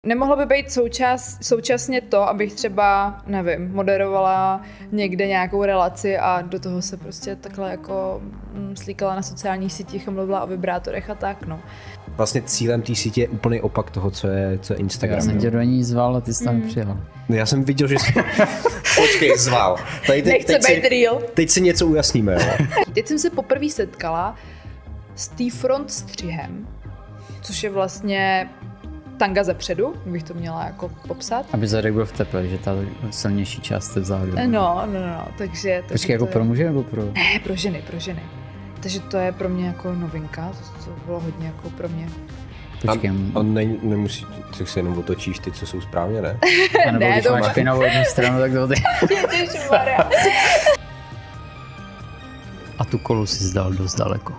Nemohlo by být současně to, abych třeba, nevím, moderovala někde nějakou relaci a do toho se prostě takhle jako slíkala na sociálních sítích a mluvila o vibrátorech a tak, no. Vlastně cílem té sítě je úplný opak toho, co je Instagram. Já jsem tě do ní zval a ty jsi tam přijel. No já jsem viděl, že jsi... Počkej, zval. Nechce být real. Teď si něco ujasníme, jo? Teď jsem se poprvé setkala s front střihem, což je vlastně tanga ze předu, bych to měla jako popsat. Aby zadek byl v teple, že ta silnější část je vzadu. No, takže počkej, jako pro muže nebo pro... Ne, pro ženy. Takže to je pro mě jako novinka, to bylo hodně jako pro mě. Počkej. A nemusí, tak se jenom otočíš ty, co jsou správně, ne? A nebo když máš špinavou jednu stranu, tak to ty... Ježišmarja. A tu kolu si zdal dost daleko.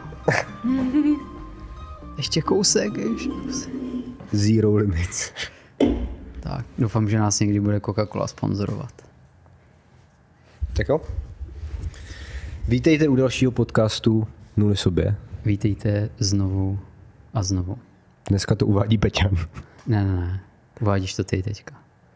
Ještě kousek, Zero limits. Tak, doufám, že nás někdy bude Coca-Cola sponzorovat. Tak jo. Vítejte u dalšího podcastu Nuly sobě. Vítejte znovu a znovu. Dneska to uvádí Peťan. Ne. Uvádíš to ty teďka.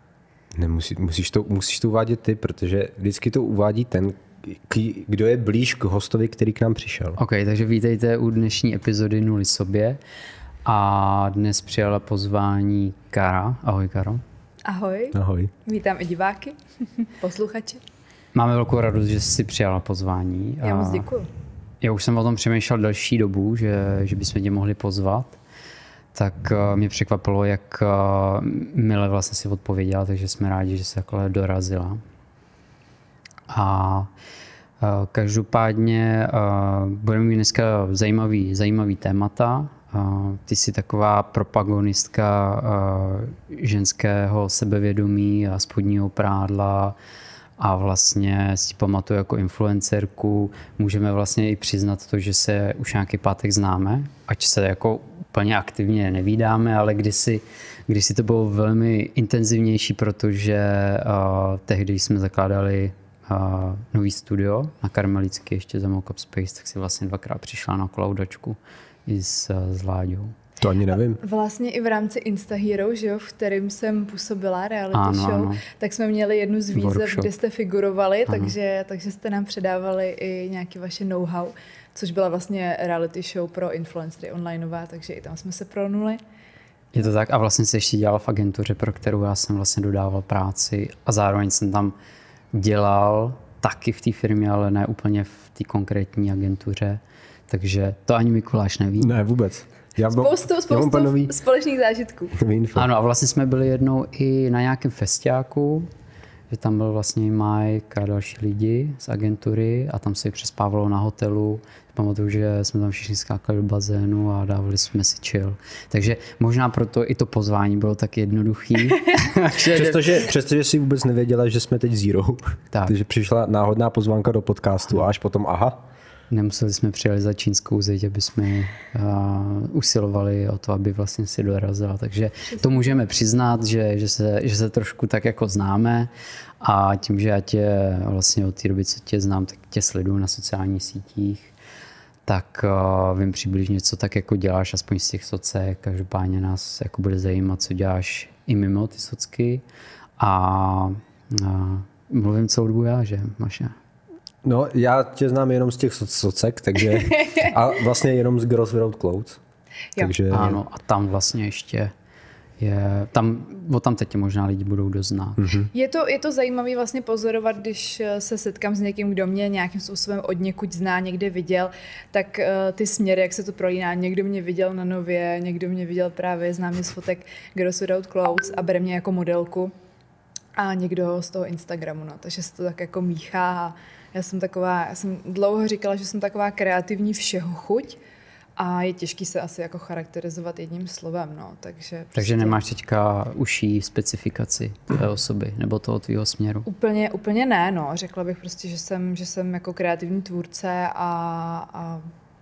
Musíš to uvádět ty, protože vždycky to uvádí ten, kdo je blíž k hostovi, který k nám přišel. OK, takže vítejte u dnešní epizody Nuly sobě. A dnes přijala pozvání Kara. Ahoj, Karo. Ahoj. Ahoj. Vítám i diváky, posluchače. Máme velkou radost, že jsi přijala pozvání. Já moc děkuju. Já už jsem o tom přemýšlel delší dobu, že bychom tě mohli pozvat. Tak mě překvapilo, jak mile vlastně si odpověděla, takže jsme rádi, že se takhle dorazila. A každopádně budeme mít dneska zajímavý témata. Ty jsi taková propagonistka ženského sebevědomí a spodního prádla a vlastně si pamatuju jako influencerku. Můžeme vlastně i přiznat to, že se už nějaký pátek známe, ať se jako úplně aktivně nevídáme, ale kdysi to bylo velmi intenzivnější, protože tehdy jsme zakládali nový studio na Karmelické ještě za Mockup Space, tak si vlastně dvakrát přišla na kolaudačku i s Láďou. To ani nevím. Vlastně i v rámci Instahero, že jo, v kterým jsem působila reality show, ano. Tak jsme měli jednu z výzev, Workshop. kde jste figurovali, takže jste nám předávali i nějaké vaše know-how, což byla vlastně reality show pro influencery onlineová, takže i tam jsme se pronuli. Je to tak a vlastně se ještě dělal v agentuře, pro kterou já jsem vlastně dodával práci a zároveň jsem tam dělal taky v té firmě, ale ne úplně v té konkrétní agentuře. Takže to ani Mikuláš neví. Ne, vůbec. Spoustu společných zážitků. Ano, a vlastně jsme byli jednou i na nějakém festiáku, že tam byl vlastně Mike a další lidi z agentury a tam se přespávalo na hotelu. Pamatuju, že jsme tam všichni skákali do bazénu a dávali jsme si chill. Takže možná proto i to pozvání bylo tak jednoduchý. Přestože si vůbec nevěděla, že jsme teď Zero. Tak. Takže přišla náhodná pozvánka do podcastu a až potom aha. Nemuseli jsme přijeli za čínskou zeď, aby jsme usilovali o to, aby vlastně si dorazila. Takže to můžeme přiznat, že se trošku tak jako známe a tím, že já tě vlastně od té doby, co tě znám, tak tě sleduju na sociálních sítích, tak vím přibližně, co tak jako děláš, aspoň z těch socek. Každopádně nás jako bude zajímat, co děláš i mimo ty socky. A mluvím celou dobu já, že Maše? No, já tě znám jenom z těch socek, takže a vlastně jenom z Girls Without Clothes. Takže... Ano, a tam vlastně ještě tam teď možná lidi budou doznat. Mm-hmm. Je to zajímavé vlastně pozorovat, když se setkám s někým, kdo mě nějakým způsobem od někud zná, někde viděl, tak ty směry, jak se to prolíná. Někdo mě viděl na Nově, někdo mě viděl právě, znám mě z fotek Girls Without Clothes a bere mě jako modelku a někdo z toho Instagramu, no. Takže se to tak jako míchá. Já jsem dlouho říkala, že jsem taková kreativní všeho chuť a je těžký se asi jako charakterizovat jedním slovem, no, takže prostě... nemáš teďka užší specifikaci tvé osoby nebo toho tvýho směru? Úplně ne, no, řekla bych prostě, že jsem jako kreativní tvůrce a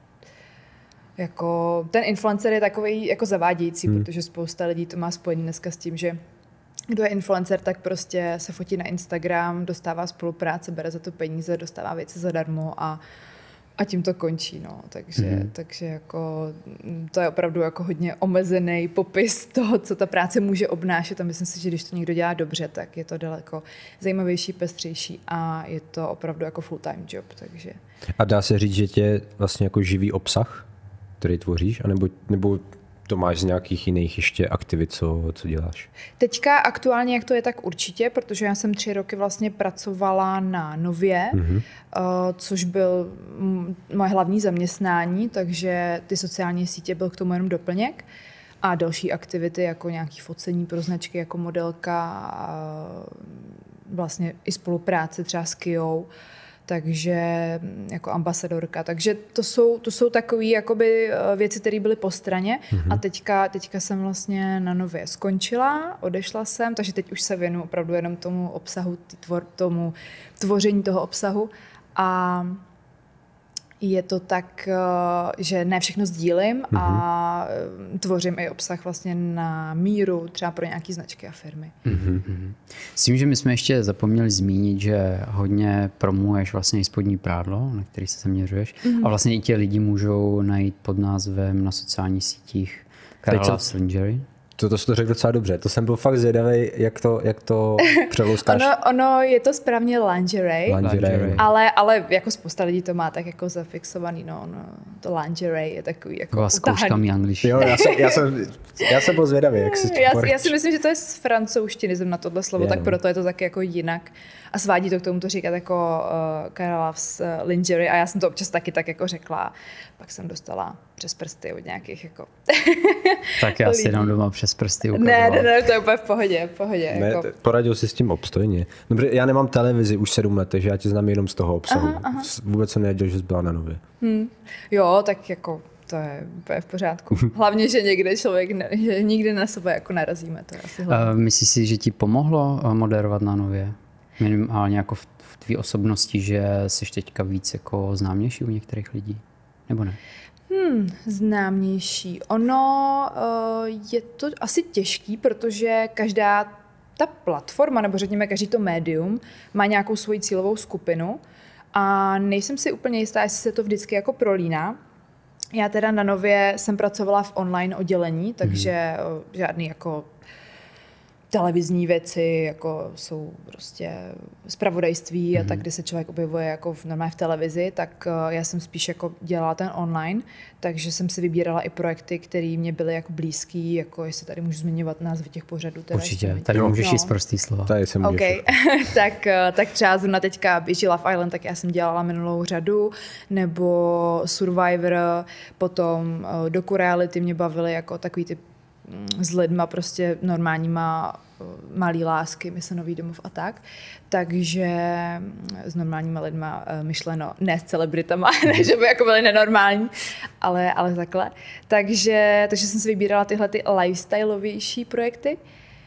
jako ten influencer je takový jako zavádějící, protože spousta lidí to má spojený dneska s tím, že kdo je influencer, tak prostě se fotí na Instagram, dostává spolupráce, bere za to peníze, dostává věci zadarmo a a tím to končí, no. Takže jako to je opravdu jako hodně omezený popis toho, co ta práce může obnášet a myslím si, že když to někdo dělá dobře, tak je to daleko zajímavější, pestřejší a je to opravdu jako full-time job, takže. A dá se říct, že tě vlastně jako živý obsah, který tvoříš, nebo to máš z nějakých jiných ještě aktivit, co děláš? Teďka aktuálně, jak to je, tak určitě, protože já jsem 3 roky vlastně pracovala na Nově, což byl moje hlavní zaměstnání, takže ty sociální sítě byl k tomu jenom doplněk a další aktivity, jako nějaké focení pro značky, jako modelka, vlastně i spolupráce třeba s Kijou, takže jako ambasadorka. Takže to jsou takové jakoby věci, které byly po straně a teďka jsem vlastně na Nově skončila, odešla jsem, takže teď už se věnuju opravdu jenom tomu obsahu, tomu tvoření toho obsahu a je to tak, že ne všechno sdílím a tvořím i obsah vlastně na míru, třeba pro nějaké značky a firmy. Myslím, že my jsme ještě zapomněli zmínit, že hodně promuješ vlastně i spodní prádlo, na který se zaměřuješ. A vlastně i ti lidi můžou najít pod názvem na sociálních sítích Karla Lingerie. To jsi to řekl docela dobře. To jsem byl fakt zvědavý, jak to přelouskáš. Ono je to správně lingerie. Ale jako spousta lidí to má tak jako zafixovaný. No, to lingerie je takový jako zkouškami angličtiny. Jo, já jsem byl zvědavý, jak si já si myslím, že to je z francouzštiny na tohle slovo, tak proto je to taky jako jinak. A svádí to k tomu to říkat jako Karlav's lingerie a já jsem to občas taky tak jako řekla. Pak jsem dostala přes prsty od nějakých jako tak já si dám doma přes prsty ukazoval. Ne, to je úplně v pohodě. Ne, jako. Poradil si s tím obstojně. Dobře, já nemám televizi už 7 let, takže já tě znám jenom z toho obsahu. Aha. Vůbec jsem nevěděl, že jsi byla na Nově. Jo, tak jako to je úplně v pořádku. Hlavně, že někde že nikdy na sebe jako narazíme. To je asi hlavně. Myslíš si, že ti pomohlo moderovat na Nově? Minimálně jako v tvý osobnosti, že jsi teďka víc jako známější u některých lidí? Nebo ne? Známější. Ono je to asi těžký, protože každá ta platforma, nebo řekněme každý to médium, má nějakou svoji cílovou skupinu a nejsem si úplně jistá, jestli se to vždycky jako prolíná. Já teda na Nově jsem pracovala v online oddělení, takže žádný jako televizní věci, jako jsou prostě zpravodajství a tak, kde se člověk objevuje jako normálně v televizi, tak já jsem spíš jako dělala ten online, takže jsem si vybírala i projekty, které mě byly jako blízký, jako jestli tady můžu zmiňovat názvy těch pořadů. Určitě, tady můžeš jít prostý slova. Tady se můžeš. Okay. tak třeba zrovna teďka běží Love Island, tak já jsem dělala minulou řadu, nebo Survivor, potom doku-reality mě bavily jako takový ty s lidma prostě normálníma malý lásky, Misenový domov a tak. Takže s normálníma lidma myšleno, ne s celebritama, ne, že by jako byly nenormální, ale takhle. Takže jsem si vybírala tyhle ty lifestyleovější projekty.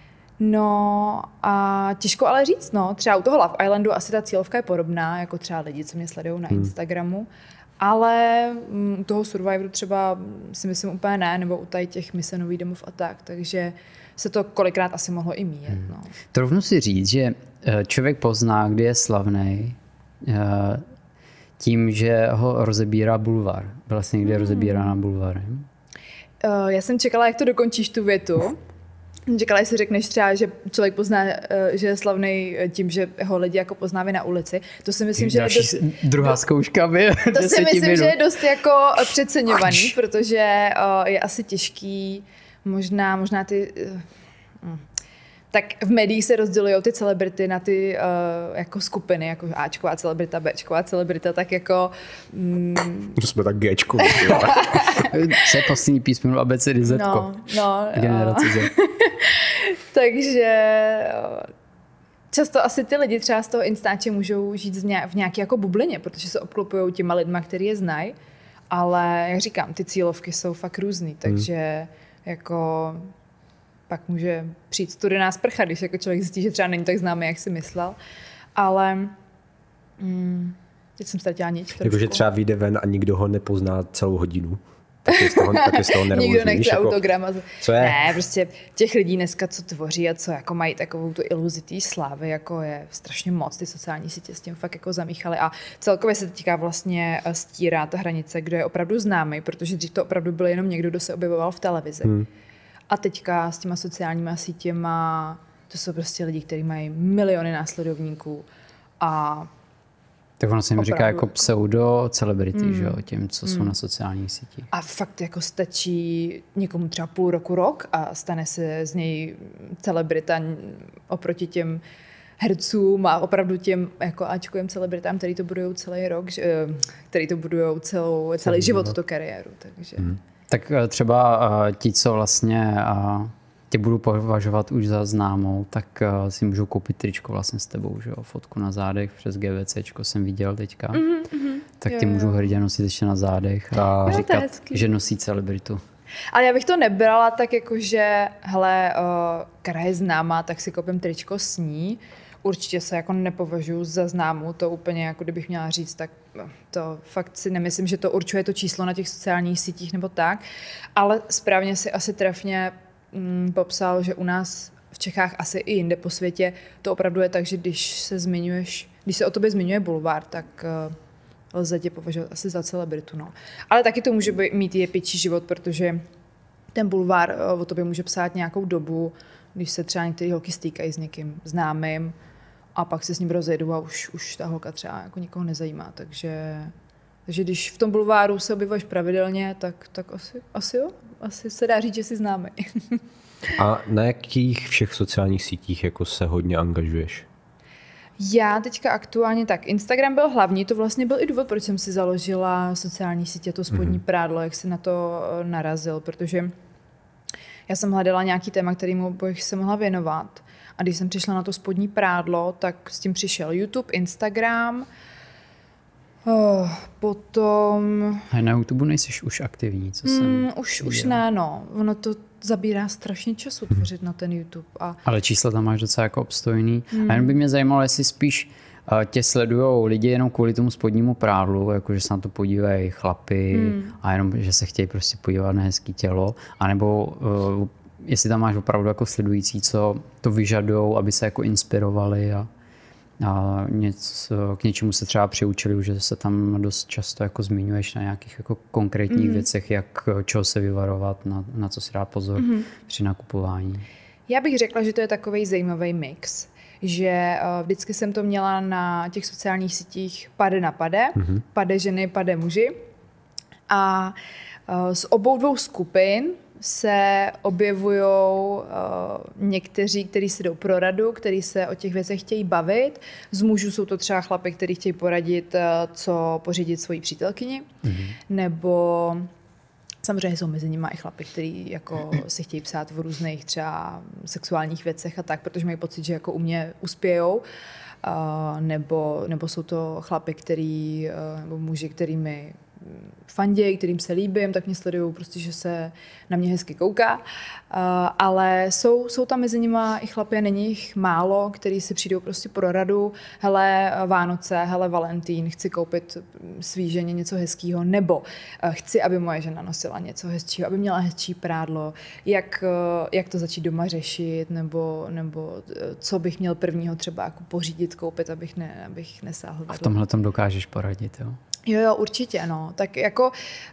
No a těžko ale říct, no. Třeba u toho Love Islandu asi ta cílovka je podobná, jako třeba lidi, co mě sledují na Instagramu. Ale u toho Survivoru třeba si myslím úplně ne, nebo u tady těch Misenových domov a tak, takže se to kolikrát asi mohlo i míjet. No. Trvnu si říct, že člověk pozná, kdy je slavnej tím, že ho rozebírá bulvár. Byla jsi někdy rozebírána bulvárem? Já jsem čekala, jak to dokončíš tu větu. Čekala, jestli řekneš třeba, že člověk pozná, že je slavnej tím, že ho lidi jako poznávají na ulici. To si myslím, že je dost... Druhá zkouška by To si myslím, že je dost jako přeceňovaný, protože je asi těžký, možná ty... Tak v médiích se rozdělují ty celebrity na ty jako skupiny, jako Ačková celebrita, Bčková celebrita, tak jako... Jsme tak Gčku. Co je poslední písmeno abecedy Zetko? No. Generace Z. Takže často asi ty lidi třeba z toho Instače můžou žít v nějaké jako bublině, protože se obklopují těma lidma, který je znají, ale jak říkám, ty cílovky jsou fakt různý, takže jako... pak může přijít studená sprcha, když jako člověk zjistí, že třeba není tak známý, jak si myslel. Ale teď jsem ztratila nič. Jakože třeba vyjde ven a nikdo ho nepozná celou hodinu. taky z toho nervózní. Nikdo nechce jako, autogram. Co je? Ne, prostě těch lidí dneska, co tvoří a co jako mají takovou tu iluzi té slávy, jako je strašně moc, ty sociální sítě s tím fakt jako zamíchaly a celkově se teďka vlastně stírá ta hranice, kdo je opravdu známý, protože dřív to opravdu byl jenom někdo, kdo se objevoval v televizi. A teďka s těma sociálníma sítěma, to jsou prostě lidi, kteří mají miliony následovníků a tak ono se jim říká jako pseudo-celebrity, že jo, těm, co jsou na sociálních sítích. A fakt jako stačí někomu třeba půl roku, rok a stane se z něj celebrita oproti těm hercům a opravdu těm jako áčkovým celebritám, který to budujou celý rok, který to budujou celý život, tu kariéru. Takže. Tak třeba ti, co vlastně tě budu považovat už za známou, tak si můžu koupit tričko vlastně s tebou, že jo? Fotku na zádech přes GVCčko jsem viděl teďka. Tak tě můžu hrdě nosit ještě na zádech a říkat, že nosí celebritu. Ale já bych to nebrala tak jako, že hele, Kara je známá, tak si koupím tričko s ní. Určitě se jako nepovažuji za známou, to úplně jako kdybych měla říct, tak to fakt si nemyslím, že to určuje to číslo na těch sociálních sítích nebo tak, ale správně si asi trefně popsal, že u nás v Čechách asi i jinde po světě to opravdu je tak, že když se o tobě zmiňuje bulvár, tak lze tě považovat asi za celebritu. No. Ale taky to může mít i pětší život, protože ten bulvár o tobě může psát nějakou dobu, když se třeba některé holky stýkají s někým známým a pak se s ním rozjedou a už ta holka třeba jako nikoho nezajímá. Takže když v tom bulváru se objevuješ pravidelně, tak asi jo. Asi se dá říct, že jsi známý. A na jakých všech sociálních sítích jako se hodně angažuješ? Já teďka aktuálně tak. Instagram byl hlavní, to vlastně byl i důvod, proč jsem si založila sociální sítě, to spodní prádlo, jak se na to narazil, protože já jsem hledala nějaký téma, kterému bych se mohla věnovat. A když jsem přišla na to spodní prádlo, tak s tím přišel YouTube, Instagram, potom... A na YouTube nejsi už aktivní, co jsem Už ne, no. Ono to zabírá strašně času tvořit na ten YouTube. Ale čísla tam máš docela jako obstojný. A jen by mě zajímalo, jestli spíš tě sledujou lidi jenom kvůli tomu spodnímu prádlu, jakože se na to podívají chlapi a jenom, že se chtějí prostě podívat na hezký tělo, anebo jestli tam máš opravdu jako sledující, co to vyžadujou, aby se jako inspirovali a k něčemu se třeba přiučili, že se tam dost často jako zmiňuješ na nějakých jako konkrétních věcech, jak čeho se vyvarovat, na co si dát pozor při nakupování. Já bych řekla, že to je takovej zajímavý mix, že vždycky jsem to měla na těch sociálních sítích pade na pade, pade ženy, pade muži a z obou dvou skupin se objevují někteří, kteří si jdou pro radu, kteří se o těch věcech chtějí bavit. Z mužů jsou to třeba chlapi, kteří chtějí poradit, co pořídit svojí přítelkyni, nebo samozřejmě jsou mezi nimi i chlapi, kteří jako si chtějí psát v různých třeba sexuálních věcech a tak, protože mají pocit, že jako u mě uspějou. Nebo jsou to chlapi, nebo muži, kterými fanděj, kterým se líbím, tak mě sledují prostě, že se na mě hezky kouká. Ale jsou tam mezi nima i chlapi, není jich málo, kteří si přijdou prostě pro radu. Hele Vánoce, hele Valentín, chci koupit svý ženě něco hezkýho, nebo chci, aby moje žena nosila něco hezčího, aby měla hezčí prádlo, jak to začít doma řešit, nebo co bych měl prvního třeba jako pořídit, koupit, abych nesáhl. A v tomhle tom dokážeš poradit, jo? Jo, určitě, no. Tak jako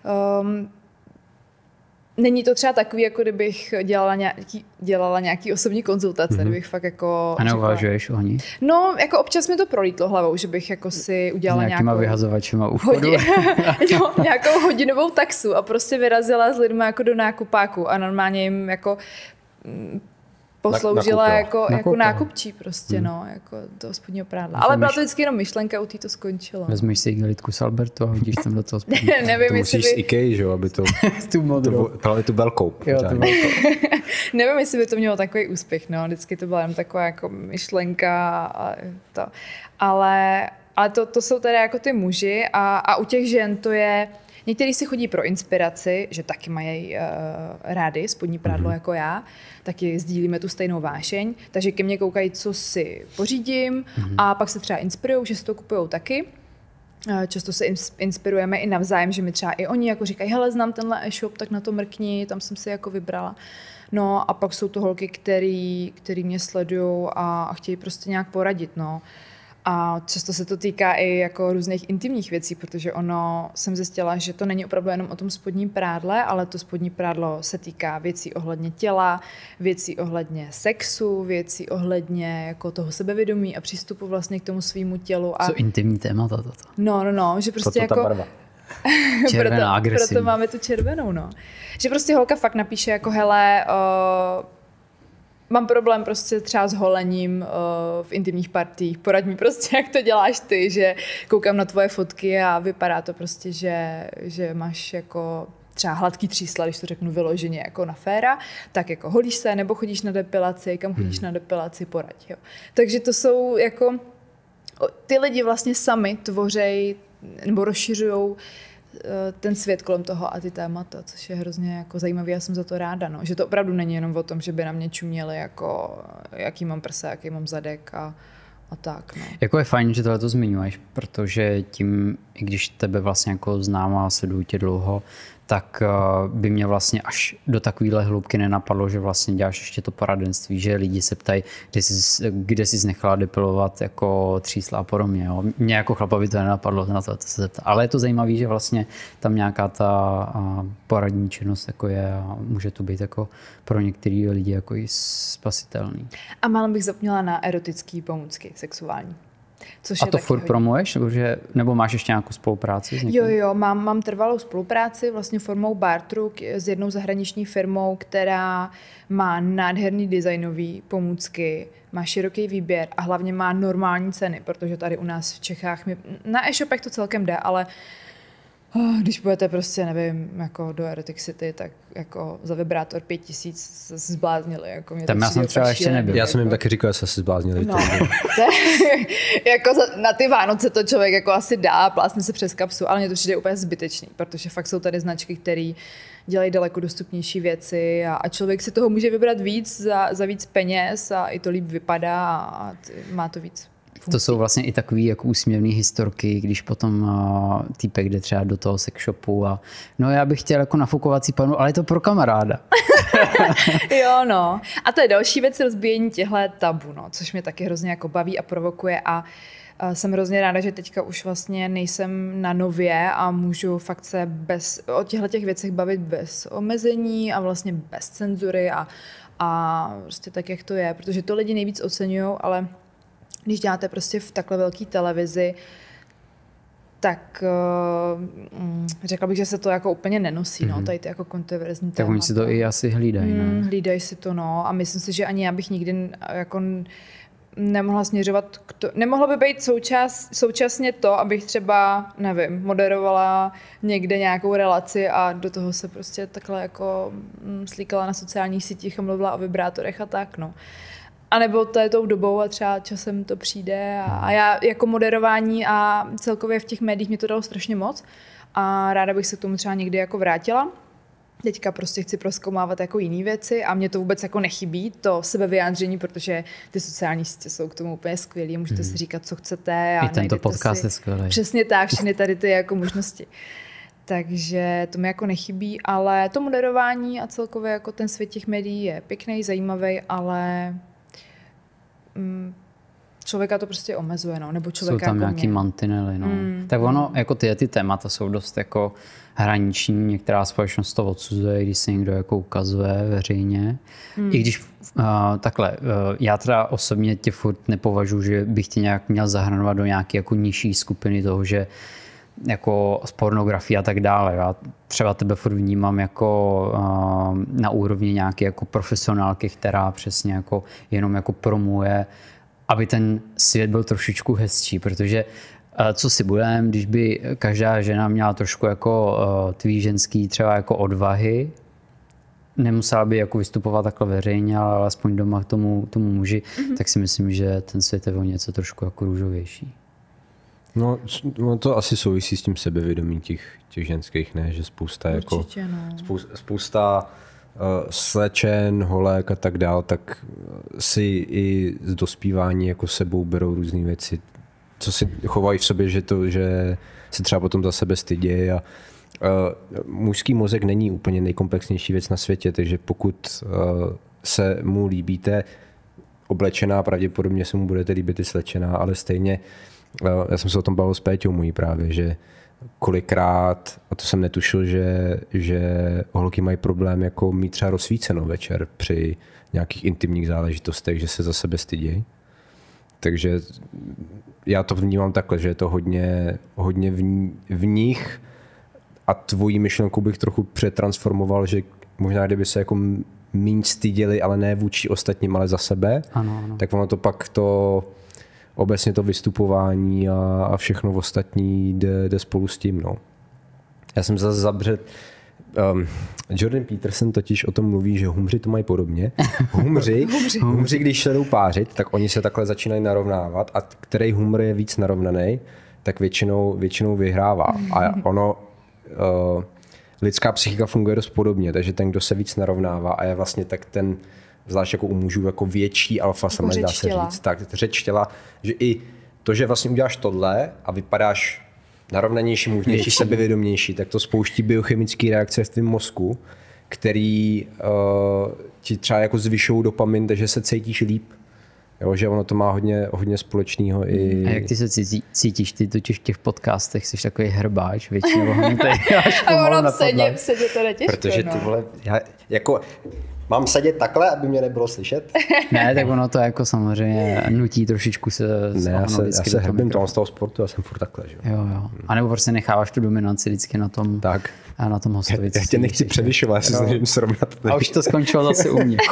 není to třeba takový, jako kdybych dělala nějaký osobní konzultace, kdybych fakt jako... A neuvažuješ o ní? No, jako občas mi to prolítlo hlavou, že bych jako si udělala nějakýma vyhazovačema u vchodu. nějakou hodinovou taxu a prostě vyrazila s lidmi jako do nákupáku a normálně jim jako posloužila jako nákupčí prostě, no, jako toho spodního prádla. Ale byla to vždycky jenom myšlenka, u té to skončilo. Vezmeš si igelitku z Albertu a hodíš tam do toho spodního. Nevím, to musíš z Ikei, že jo, aby to... tu modrou. Právě tu velkou. Jo, tu velkou. Nevím, jestli by to mělo takový úspěch, no. Vždycky to byla jen taková jako myšlenka a to. Ale to jsou teda jako ty muži a u těch žen to je... Někteří si chodí pro inspiraci, že taky mají rády spodní prádlo jako já, taky sdílíme tu stejnou vášeň, takže ke mně koukají, co si pořídím a pak se třeba inspirují, že si to kupujou taky. Často se inspirujeme i navzájem, že mi třeba i oni jako říkají, hele, znám tenhle e-shop, tak na to mrkni, tam jsem si jako vybrala. No a pak jsou to holky, který mě sledují a chtějí prostě nějak poradit, no. A často se to týká i jako různých intimních věcí, protože jsem zjistila, že to není opravdu jenom o tom spodním prádle, ale to spodní prádlo se týká věcí ohledně těla, věcí ohledně sexu, věcí ohledně jako toho sebevědomí a přístupu vlastně k tomu svýmu tělu. Co intimní témata toto? No, že prostě jako... barva. Červená, agresivní. Proto máme tu červenou, no. Že prostě holka fakt napíše jako, hele, mám problém prostě třeba s holením v intimních partiích, poraď mi prostě, jak to děláš ty, že koukám na tvoje fotky a vypadá to prostě, že máš jako třeba hladký třísla, když to řeknu vyloženě jako na féra, tak jako holíš se, nebo chodíš na depilaci, kam chodíš na depilaci, poraď, jo. Takže to jsou jako, ty lidi vlastně sami tvořejí nebo rozšiřujou ten svět kolem toho a ty témata, což je hrozně jako zajímavé, já jsem za to ráda, no. Že to opravdu není jenom o tom, že by na mě čuměli jako jaký mám prsa, jaký mám zadek a tak, no. Jako je fajn, že tohle to zmiňuješ, protože tím, i když tebe vlastně jako znám a sleduju tě dlouho, tak by mě vlastně až do takovéhle hloubky nenapadlo, že vlastně děláš ještě to poradenství, že lidi se ptají, kde jsi nechala depilovat jako třísla a podobně. Jo. Mě jako chlapovi to nenapadlo na to se zeptat. Ale je to zajímavé, že vlastně tam nějaká ta poradní činnost jako je a může to být jako pro některé lidi jako i spasitelný. A málem bych zapomněla na erotické pomůcky sexuální. Což a to furt promuješ? Nebo máš ještě nějakou spolupráci s někým? Jo, mám trvalou spolupráci vlastně formou barteru s jednou zahraniční firmou, která má nádherný designový pomůcky, má široký výběr a hlavně má normální ceny, protože tady u nás v Čechách, na e-shopech to celkem jde, ale když budete prostě, nevím, jako do Erotic City, tak jako za vibrátor 5000 se zbláznili. Jako mě tam já jsem třeba ještě nebyl. Já jsem jim taky říkal, že se zbláznili. No, jako na ty Vánoce to člověk jako asi dá, plásne se přes kapsu, ale mně to přijde úplně zbytečný, protože fakt jsou tady značky, které dělají daleko dostupnější věci a člověk si toho může vybrat víc za víc peněz a i to líp vypadá a má to víc. To jsou vlastně i takový jako úsměvný historky, když potom týpek jde třeba do toho sex shopu a no já bych chtěl jako nafukovací panu, ale je to pro kamaráda. Jo, no. A to je další věc, rozbíjení těchto tabu, no, což mě taky hrozně jako baví a provokuje a jsem hrozně ráda, že teďka už vlastně nejsem na Nově a můžu fakt se o těchto věcech bavit bez omezení a vlastně bez cenzury a prostě tak, jak to je, protože to lidi nejvíc oceňují, ale když děláte prostě v takhle velké televizi, tak řekla bych, že se to jako úplně nenosí, no, tady ty jako kontroverzní témata. Tak oni si to i asi hlídají, no. Hlídají si to, no, a myslím si, že ani já bych nikdy jako nemohla směřovat nemohlo by být současně to, abych třeba, nevím, moderovala někde nějakou relaci a do toho se prostě takhle jako slíkala na sociálních sítích a mluvila o vibrátorech a tak, no. A nebo to je tou dobou a třeba časem to přijde a já jako moderování a celkově v těch médiích mě to dalo strašně moc a ráda bych se k tomu třeba někdy jako vrátila. Teďka prostě chci prozkoumávat jako jiné věci a mě to vůbec jako nechybí, to sebevyjádření, protože ty sociální sítě jsou k tomu úplně skvělý, můžete si říkat, co chcete. A i tento podcast je skvělý. Přesně tak, všechny tady ty jako možnosti. Takže to mi jako nechybí, ale to moderování a celkově jako ten svět těch médií je pěkný, zajímavý, ale člověka to prostě omezuje, no, nebo člověka jsou tam jako nějaký mantinely, no. Tak ono, jako ty témata jsou dost jako hraniční, některá společnost to odsuzuje, když se někdo jako ukazuje veřejně. I když takhle, já teda osobně tě furt nepovažuji, že bych tě nějak měl zahrnovat do nějaké jako nižší skupiny toho, že jako z pornografie a tak dále. Já třeba tebe furt vnímám jako na úrovni nějaké jako profesionálky, která přesně jako jenom jako promuje, aby ten svět byl trošičku hezčí, protože co si budem, když by každá žena měla trošku jako tvý ženský třeba jako odvahy, nemusela by jako vystupovat takhle veřejně, ale alespoň doma k tomu muži, tak si myslím, že ten svět je o něco trošku jako růžovější. No to asi souvisí s tím sebevědomím těch ženských, ne? Že spousta určitě, jako no. spousta slečen, holek a tak dál, tak si i z dospívání jako sebou berou různé věci co si chovají v sobě, že se třeba potom za sebe stydějí. A mužský mozek není úplně nejkomplexnější věc na světě, takže pokud se mu líbíte oblečená, pravděpodobně se mu budete líbit i slečená, ale stejně, já jsem se o tom bavil s Péťou můj právě, že kolikrát, a to jsem netušil, že holky mají problém jako mít třeba rozsvíceno večer při nějakých intimních záležitostech, že se za sebe stydějí. Takže já to vnímám takhle, že je to hodně v nich a tvoji myšlenku bych trochu přetransformoval, že možná kdyby se jako míň styděli, ale ne vůči ostatním, ale za sebe, ano. tak ono to pak obecně to vystupování a všechno ostatní jde spolu s tím. No. Já jsem zase zabřet. Jordan Peterson totiž o tom mluví, že humři to mají podobně. Humři, když jdou pářit, tak oni se takhle začínají narovnávat a který humr je víc narovnaný, tak většinou vyhrává. A ono, lidská psychika funguje dost podobně, takže ten, kdo se víc narovnává a je vlastně tak ten, zvlášť jako u mužů, jako větší alfa samec, dá se říct. Tak, řeč těla, že i to, že vlastně uděláš tohle a vypadáš narovnanější, mužnější, sebevědomější, tak to spouští biochemické reakce v tvém mozku, který ti třeba jako zvyšují dopamin, takže se cítíš líp. Jo, že ono to má hodně společného. A jak ty se cítíš? Ty totiž v těch podcastech jsi takový hrbáč, většinou hnutý až pomalu na tohle. Sedě to netěžko. Protože ty vole, já jako mám sedět takhle, aby mě nebylo slyšet? Ne, tak ono to jako samozřejmě nutí trošičku se... Ne, já se hrbím z toho sportu, já jsem furt takhle. Že? Jo. A nebo prostě necháváš tu dominanci vždycky na tom, tak. A na tom hostovici. Já tě nechci převyšovat, já se snažím srovnat. A už to skončilo zase u mě.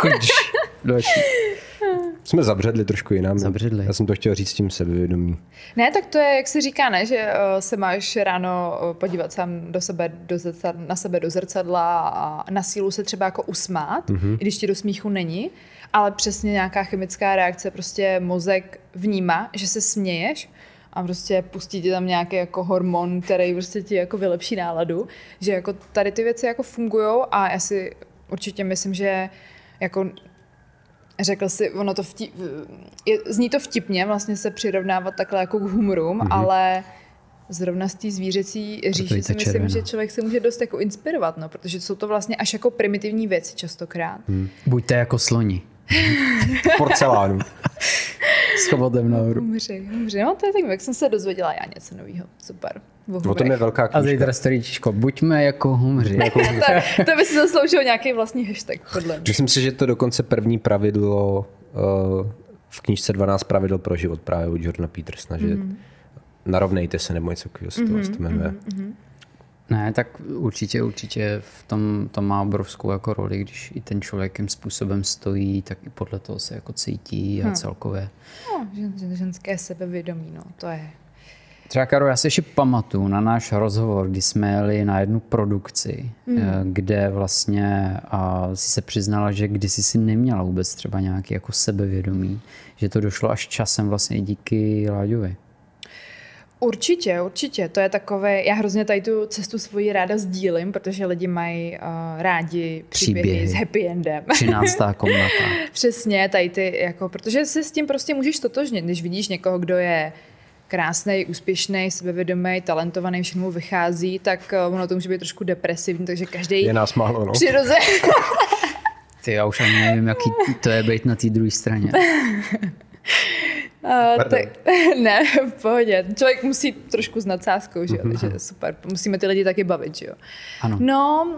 Jsme zabředli trošku jinam. Zabředli. Já jsem to chtěl říct s tím sebevědomí. Ne, tak to je, jak se říká, ne, že se máš ráno podívat sám na sebe do zrcadla a na sílu se třeba jako usmát, i když ti do smíchu není, ale přesně nějaká chemická reakce, prostě mozek vnímá, že se směješ a prostě pustí ti tam nějaký jako hormon, který prostě ti jako vylepší náladu, že jako tady ty věci jako fungujou a já si určitě myslím, že jako řekl si, ono to zní to vtipně vlastně se přirovnávat takhle jako k humorům, ale zrovna z té zvířecí říši si myslím, že člověk se může dost jako inspirovat, no, protože jsou to vlastně až jako primitivní věci častokrát. Buďte jako sloni. V porcelánu. S chobotem nahoru. Humři. No to je tak, jak jsem se dozvěděla já něco nového. Super. O tom je velká knížka. A zítra storíčko, buďme jako humři. To by si zasloužil nějaký vlastní hashtag, podle mě. Myslím si, že to dokonce první pravidlo v knížce 12 pravidel pro život právě od Jordana Petersona, že narovnejte se nebo něco takového se to jmenuje. Ne, tak určitě v tom to má obrovskou jako roli, když i ten člověk jakým způsobem stojí, tak i podle toho se jako cítí a celkově. No, ženské sebevědomí, no, to je. Třeba, Karo, já si ještě pamatuju na náš rozhovor, kdy jsme jeli na jednu produkci, kde vlastně si se přiznala, že kdysi si neměla vůbec třeba nějaký jako sebevědomí, že to došlo až časem vlastně i díky Láďovi. Určitě. To je takové, já hrozně tady tu cestu svoji ráda sdílím, protože lidi mají rádi příběhy s happy endem. 13. komnata. Přesně, tady ty, jako, protože se s tím prostě můžeš totožnit, když vidíš někoho, kdo je krásnej, úspěšný, sebevědomý, talentovaný, všechno vychází, tak ono to může být trošku depresivní, takže každý je nás málo, no. Přirozeně. Ty, já už ani nevím, jaký to je být na té druhé straně. Ne, v pohodě. Člověk musí trošku s nadsázkou, že jo, takže super. Musíme ty lidi taky bavit, že jo. Ano. No,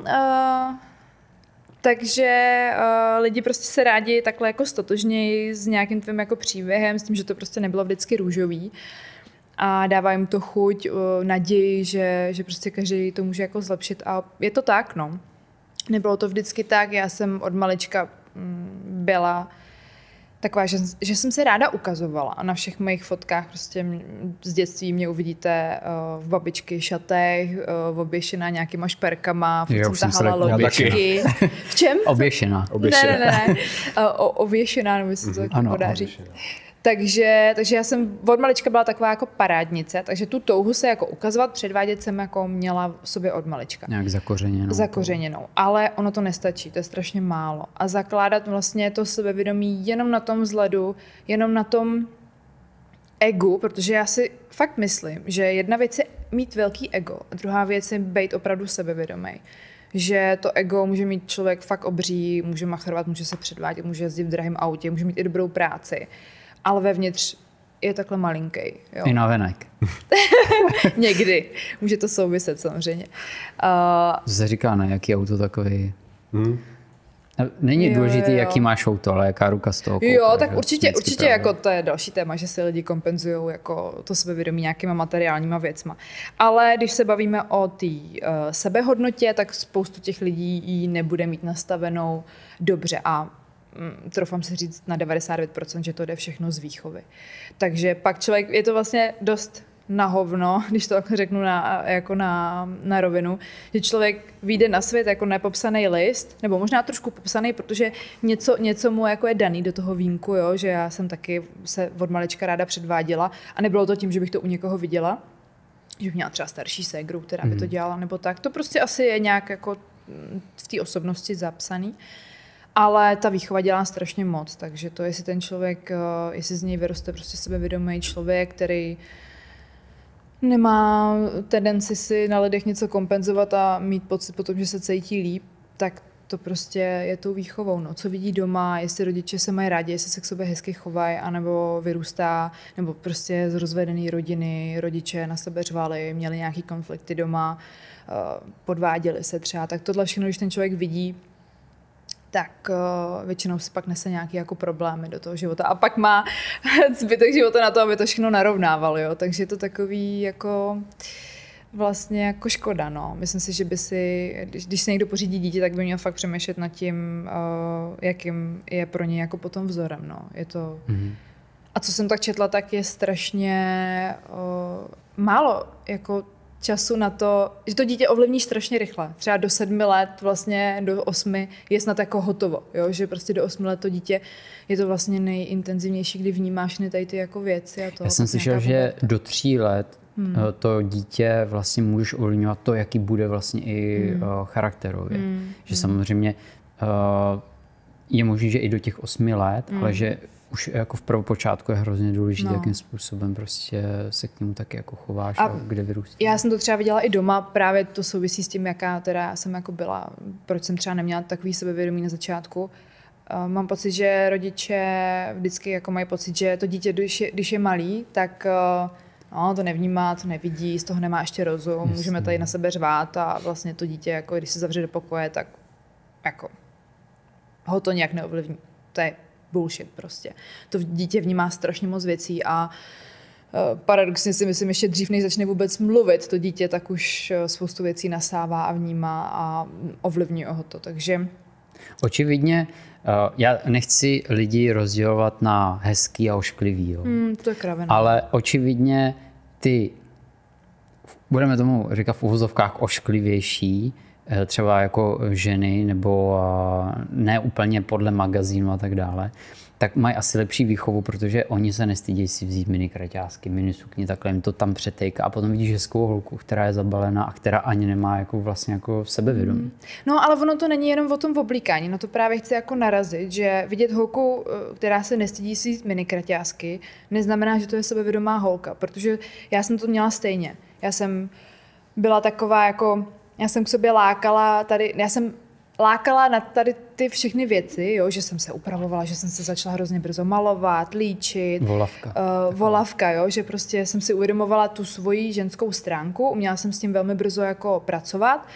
takže lidi prostě se rádi takhle jako stotožnějí s nějakým tvým jako příběhem, s tím, že to prostě nebylo vždycky růžový. A dává jim to chuť, naději, že prostě každý to může jako zlepšit. A je to tak, no. Nebylo to vždycky tak. Já jsem od malička byla taková, že jsem se ráda ukazovala a na všech mých fotkách prostě z dětství mě uvidíte v babičky šatech, oběšená nějakýma šperkama, jsem tahala lobičky. V čem? Oběšená. Ne. Ověšená, nebo se to tak dá říct. Takže já jsem od malička byla taková jako parádnice, takže tu touhu se jako ukazovat, předvádět jsem jako měla v sobě od malička. Nějak zakořeněnou. Ale ono to nestačí, to je strašně málo. A zakládat vlastně to sebevědomí jenom na tom vzhledu, jenom na tom egu, protože já si fakt myslím, že jedna věc je mít velký ego a druhá věc je být opravdu sebevědomý. Že to ego může mít člověk fakt obří, může machrovat, může se předvádět, může jezdit v drahém autě, může mít i dobrou práci, ale vevnitř je takhle malinký. Jo. I navenek. Někdy. Může to souviset samozřejmě. To se říká, na jaký auto takový. Není důležitý, jaký máš auto, ale jaká ruka z toho kouká. Jo, tak určitě jako to je další téma, že si lidi kompenzují jako to sebevědomí nějakýma materiálníma věcma. Ale když se bavíme o té sebehodnotě, tak spoustu těch lidí ji nebude mít nastavenou dobře a troufám si říct na 99%, že to jde všechno z výchovy. Takže pak člověk, je to vlastně dost na hovno, když to řeknu na rovinu, že člověk vyjde na svět jako nepopsaný list, nebo možná trošku popsaný, protože něco mu jako je daný do toho vínku, jo? Že já jsem taky se od malička ráda předváděla a nebylo to tím, že bych to u někoho viděla, že bych měla třeba starší ségru, která by to dělala, nebo tak. To prostě asi je nějak jako v té osobnosti zapsaný. Ale ta výchova dělá strašně moc, takže to, jestli ten člověk, jestli z něj vyroste prostě sebevědomý člověk, který nemá tendenci si na lidech něco kompenzovat a mít pocit potom, že se cítí líp, tak to prostě je tou výchovou. No. Co vidí doma, jestli rodiče se mají rádi, jestli se k sobě hezky chovají, anebo vyrůstá, nebo prostě z rozvedené rodiny, rodiče na sebe řvali, měli nějaký konflikty doma, podváděli se třeba. Tak tohle všechno, když ten člověk vidí, tak většinou si pak nese nějaké jako problémy do toho života a pak má zbytek života na to, aby to všechno narovnával, jo. Takže je to takový jako vlastně jako škoda, no. Myslím si, že by si, když se někdo pořídí dítě, tak by měl fakt přemýšlet nad tím, jakým je pro něj jako potom vzorem, no. Je to... A co jsem tak četla, tak je strašně málo jako času na to, že to dítě ovlivní strašně rychle. Třeba do 7 let, vlastně do 8 je snad jako hotovo. Jo? Že prostě do 8 let to dítě je to vlastně nejintenzivnější, kdy vnímáš tady ty jako věci. A to, já jsem slyšel, že do 3 let to dítě vlastně můžeš ovlivňovat to, jaký bude vlastně i charakterově. Že samozřejmě je možné, že i do těch 8 let, ale že už jako v prvopočátku je hrozně důležité, jakým způsobem prostě se k němu taky jako chováš a kde vyrůstá. Já jsem to třeba viděla i doma, právě to souvisí s tím, jaká teda jsem jako byla, proč jsem třeba neměla takový sebevědomí na začátku. Mám pocit, že rodiče vždycky jako mají pocit, že to dítě, když je malý, tak to nevnímá, to nevidí, z toho nemá ještě rozum, můžeme tady na sebe řvát a vlastně to dítě, jako když se zavře do pokoje, tak jako ho to nějak neovlivní. To je bullshit prostě. To dítě vnímá strašně moc věcí a paradoxně si myslím, ještě dřív, než začne vůbec mluvit to dítě, tak už spoustu věcí nasává a vnímá a ovlivňuje ho to. Takže... Očividně já nechci lidi rozdělovat na hezký a ošklivý. Jo. To je kravina. Ale očividně ty, budeme tomu říkat v uvozovkách ošklivější, třeba jako ženy, nebo ne úplně podle magazínu a tak dále, tak mají asi lepší výchovu, protože oni se nestydí si vzít mini kraťásky, mini sukni, takhle jim to tam přetejká a potom vidíš hezkou holku, která je zabalená a která ani nemá jako vlastně jako sebevědomí. No ale ono to není jenom o tom oblíkání, no to právě chci jako narazit, že vidět holku, která se nestydí si vzít mini kraťásky, neznamená, že to je sebevědomá holka, protože já jsem to měla stejně. Já jsem byla taková jako... Já jsem k sobě lákala na tady ty všechny věci, jo, že jsem se upravovala, že jsem se začala hrozně brzo malovat, líčit. Volavka, jo, že prostě jsem si uvědomovala tu svoji ženskou stránku, uměla jsem s tím velmi brzo jako pracovat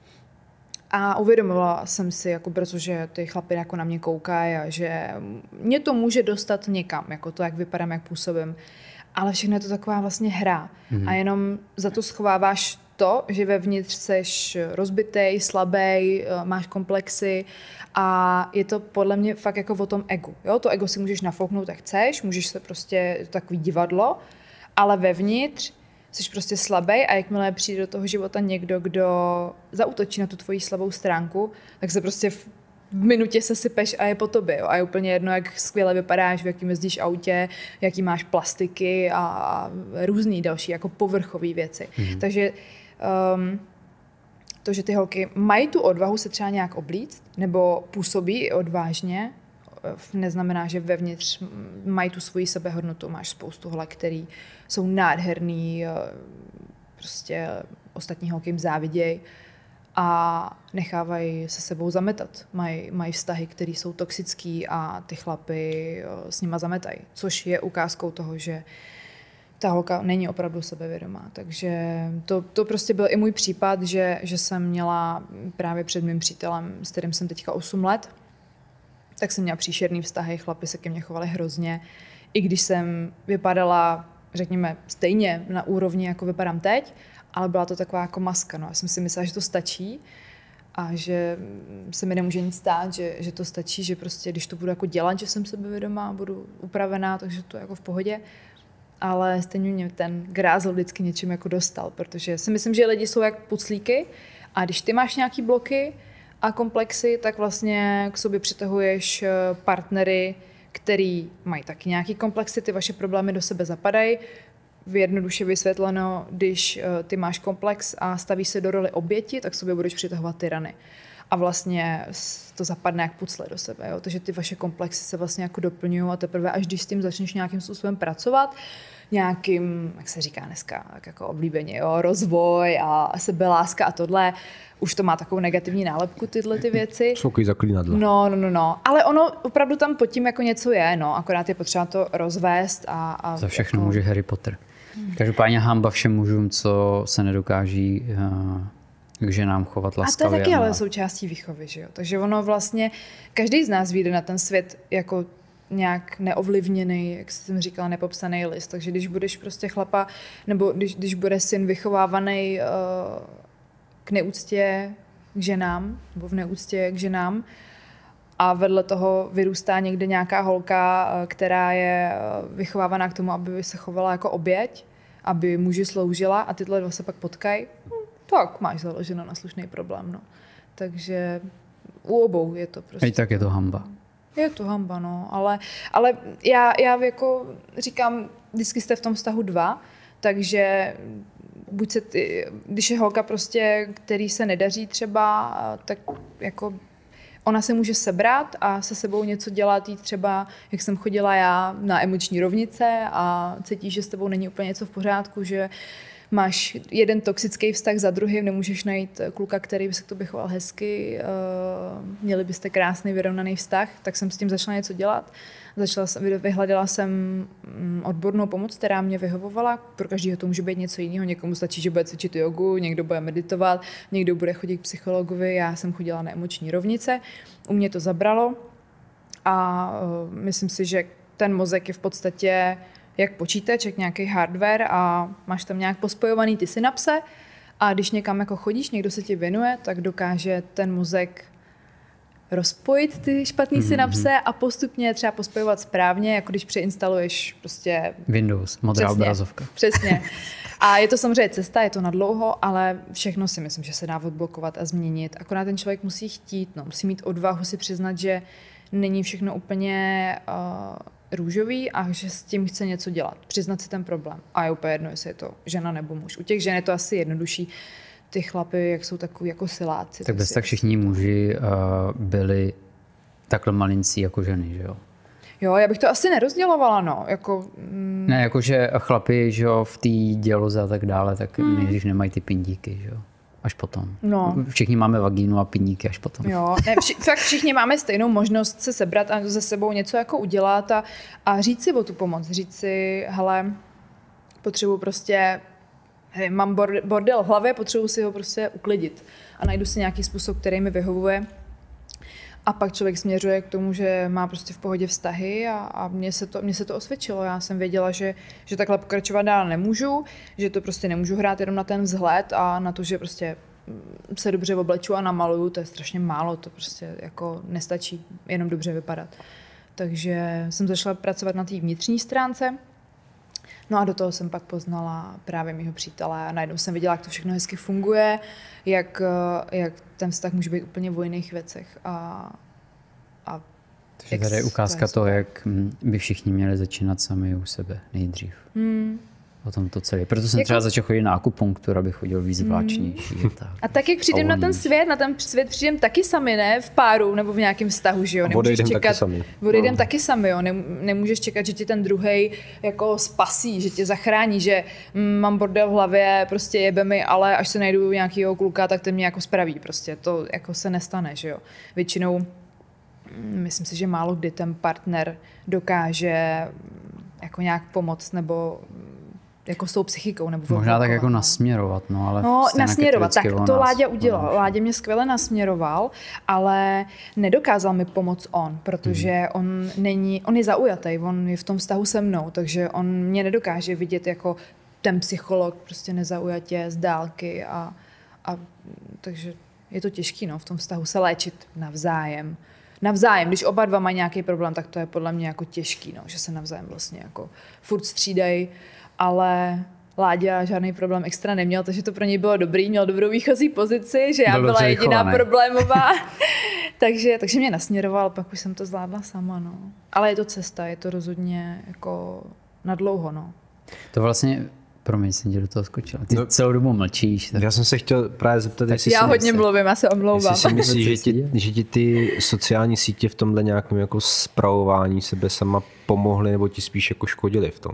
a uvědomovala jsem si jako brzo, že ty chlapi jako na mě koukají a že mě to může dostat někam, jako to, jak vypadám, jak působím. Ale všechno je to taková vlastně hra a jenom za to schováváš to, že vevnitř seš rozbitej, slabý, máš komplexy a je to podle mě fakt jako o tom egu. Jo? To ego si můžeš nafouknout, jak chceš, můžeš se prostě takový divadlo, ale vevnitř jsi prostě slabý a jakmile přijde do toho života někdo, kdo zaútočí na tu tvoji slabou stránku, tak se prostě v minutě se sypeš a je po tobě. Jo? A je úplně jedno, jak skvěle vypadáš, v jakým jezdíš autě, jaký máš plastiky a různý další jako povrchové věci. Takže to, že ty holky mají tu odvahu se třeba nějak oblíct, nebo působí i odvážně, neznamená, že vevnitř mají tu svoji sebehodnotu. Máš spoustu holek, který jsou nádherný, prostě ostatní holky jim závidějí a nechávají se sebou zametat. Mají vztahy, které jsou toxický a ty chlapy s nima zametají, což je ukázkou toho, že ta holka není opravdu sebevědomá. Takže to prostě byl i můj případ, že jsem měla právě před mým přítelem, s kterým jsem teďka 8 let, tak jsem měla příšerný vztahy, chlapi se ke mně chovali hrozně. I když jsem vypadala, řekněme, stejně na úrovni, jako vypadám teď, ale byla to taková jako maska. No. Já jsem si myslela, že to stačí a že se mi nemůže nic stát, že to stačí, že prostě když to budu jako dělat, že jsem sebevědomá, budu upravená, takže to je jako v pohodě. Ale stejně mě ten grázl vždycky něčím jako dostal, protože si myslím, že lidi jsou jak puclíky a když ty máš nějaký bloky a komplexy, tak vlastně k sobě přitahuješ partnery, který mají taky nějaký komplexy, ty vaše problémy do sebe zapadají. Jednoduše vysvětleno, když ty máš komplex a stavíš se do roli oběti, tak sobě budeš přitahovat tyrany. A vlastně to zapadne jak pucle do sebe. Jo? Takže ty vaše komplexy se vlastně jako doplňují a teprve až když s tím začneš nějakým způsobem pracovat, nějakým, jak se říká dneska, tak jako oblíbeně, jo? Rozvoj a sebeláska a tohle, už to má takovou negativní nálepku, tyhle ty věci. Jsou takový zaklínadla. No. Ale ono opravdu tam pod tím jako něco je, no. Akorát je potřeba to rozvést a za všechno jako... může Harry Potter. Každopádně hanba všem mužům, co se nedokáží k ženám chovat laskavě. A to je taky ale součástí výchovy, že jo? Takže ono vlastně, každý z nás vyjde na ten svět jako nějak neovlivněný, jak jsem říkala, nepopsaný list. Takže když budeš prostě chlapa, nebo když bude syn vychovávaný k neúctě k ženám, nebo v neúctě k ženám, a vedle toho vyrůstá někde nějaká holka, která je vychovávaná k tomu, aby se chovala jako oběť, aby muži sloužila a tyhle dva se pak potkají, tak máš založeno na slušný problém. No. Takže u obou je to prostě... I tak je to hanba. Je to hanba, no. Ale já jako říkám, vždycky jste v tom vztahu dva, takže buď se když je holka prostě, který se nedaří třeba, tak jako ona se může sebrat a se sebou něco dělat, jít třeba, jak jsem chodila já, na emoční rovnice a cítíš, že s tebou není úplně něco v pořádku, že máš jeden toxický vztah za druhým, nemůžeš najít kluka, který by se k tobě choval hezky, měli byste krásný, vyrovnaný vztah, tak jsem s tím začala něco dělat. Vyhledala jsem odbornou pomoc, která mě vyhovovala. Pro každého to může být něco jiného. Někomu stačí, že bude cvičit jogu, někdo bude meditovat, někdo bude chodit k psychologovi. Já jsem chodila na emoční rovnice. U mě to zabralo a myslím si, že ten mozek je v podstatě jak počítač, jak nějaký hardware a máš tam nějak pospojovaný ty synapse a když někam jako chodíš, někdo se ti věnuje, tak dokáže ten mozek rozpojit ty špatný synapse a postupně třeba pospojovat správně, jako když přeinstaluješ prostě... Windows, modrá obrazovka. Přesně. A je to samozřejmě cesta, je to nadlouho, ale všechno si myslím, že se dá odblokovat a změnit. Akorát ten člověk musí chtít, no, musí mít odvahu si přiznat, že není všechno úplně růžový a že s tím chce něco dělat. Přiznat si ten problém. A je úplně jedno, jestli je to žena nebo muž. U těch žen je to asi jednodušší. Ty chlapy, jak jsou takový jako siláci. Tak bez tak všichni muži byli takhle malincí jako ženy, že jo? Jo, já bych to asi nerozdělovala, no. Ne, jakože chlapi, že jo, v té děloze a tak dále, tak nejdřív nemají ty pindíky, že jo? Až potom. No. Všichni máme vagínu a pindíky až potom. Jo, ne, fakt všichni máme stejnou možnost se sebrat a ze sebou něco jako udělat a říct si o tu pomoc. Říct si, hele, potřebuji prostě, mám bordel v hlavě, potřebuji si ho prostě uklidit. A najdu si nějaký způsob, který mi vyhovuje. A pak člověk směřuje k tomu, že má prostě v pohodě vztahy a mně se to osvědčilo. Já jsem věděla, že takhle pokračovat dál nemůžu, že to prostě nemůžu hrát jenom na ten vzhled a na to, že prostě se dobře obleču a namaluju, to je strašně málo, to prostě jako nestačí jenom dobře vypadat. Takže jsem začala pracovat na té vnitřní stránce. No a do toho jsem pak poznala právě mýho přítele a najednou jsem viděla, jak to všechno hezky funguje, jak ten vztah může být úplně v jiných věcech. Takže tady je ukázka toho, jak by všichni měli začínat sami u sebe nejdřív. o tom to celé. Proto jsem třeba začal chodit na akupunkturu, abych chodil víc vláčnější. A tak jak přijdem na ten svět přijdem taky sami, ne? V páru nebo v nějakém vztahu, že jo? Odejdem taky sami, jo? Nemůžeš čekat, že ti ten druhej jako spasí, že tě zachrání, že mám bordel v hlavě, prostě jebe mi, ale až se najdu nějakýho kluka, tak ten mě jako spraví, prostě. To jako se nestane, že jo? Většinou myslím si, že málo kdy ten partner dokáže jako nějak pomoct nebo jako s tou psychikou. Nebo možná tak jako nasměrovat, no, ale nasměrovat, tak to Láďa udělal. Láďa mě skvěle nasměroval, ale nedokázal mi pomoct on, protože on je zaujatý, on je v tom vztahu se mnou, takže on mě nedokáže vidět jako ten psycholog, prostě nezaujatě z dálky a takže je to těžký, no, v tom vztahu se léčit navzájem. Když oba dva mají nějaký problém, tak to je podle mě jako těžký, no, že se navzájem vlastně jako furt střídají, ale Láďa žádný problém extra neměl, takže to pro něj bylo dobrý, měl dobrou výchozí pozici, že já byla jediná problémová. takže mě nasměroval, pak už jsem to zvládla sama, no. Ale je to cesta, je to rozhodně jako nadlouho, no. To vlastně, promiň, jsem tě do toho skočila. Ty celou dobu mlčíš. Tak... Já jsem se chtěl právě zeptat, jestli já hodně mluvím, já se omlouvám. Jestli si myslíš, že ti ty sociální sítě v tomhle nějakém jako spravování sebe sama pomohly, nebo ti spíš jako škodily v tom?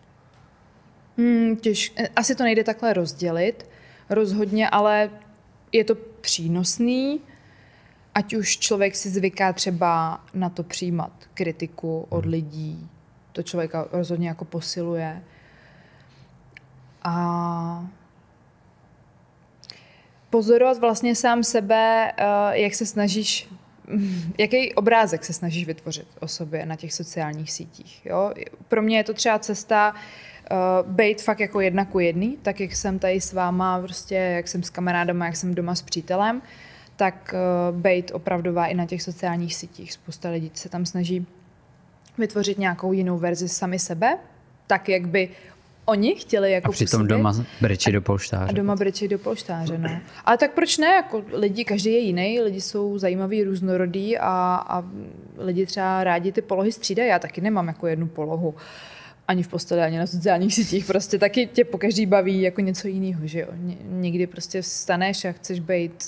Asi to nejde takhle rozdělit, rozhodně, ale je to přínosný, ať už člověk si zvyká třeba na to přijímat kritiku od lidí, to člověka rozhodně jako posiluje. A pozorovat vlastně sám sebe, jak se snažíš, jaký obrázek se snažíš vytvořit o sobě na těch sociálních sítích. Jo? Pro mě je to třeba cesta bejt fakt jako 1:1, tak jak jsem tady s váma, prostě, jak jsem s kamarádama, jak jsem doma s přítelem, tak bejt opravdová i na těch sociálních sítích. Spousta lidí se tam snaží vytvořit nějakou jinou verzi sami sebe, tak jak by oni chtěli jako působit. A přitom doma brečí do polštáře. A doma brečí do polštáře, no. Ale tak proč ne? Jako lidi, každý je jiný, lidi jsou zajímaví, různorodí a lidi třeba rádi ty polohy střídají. Já taky nemám jako jednu polohu. Ani v posteli, ani na sociálních sítích. Prostě taky tě pokaždý baví jako něco jiného, že jo. Někdy prostě vstaneš a chceš být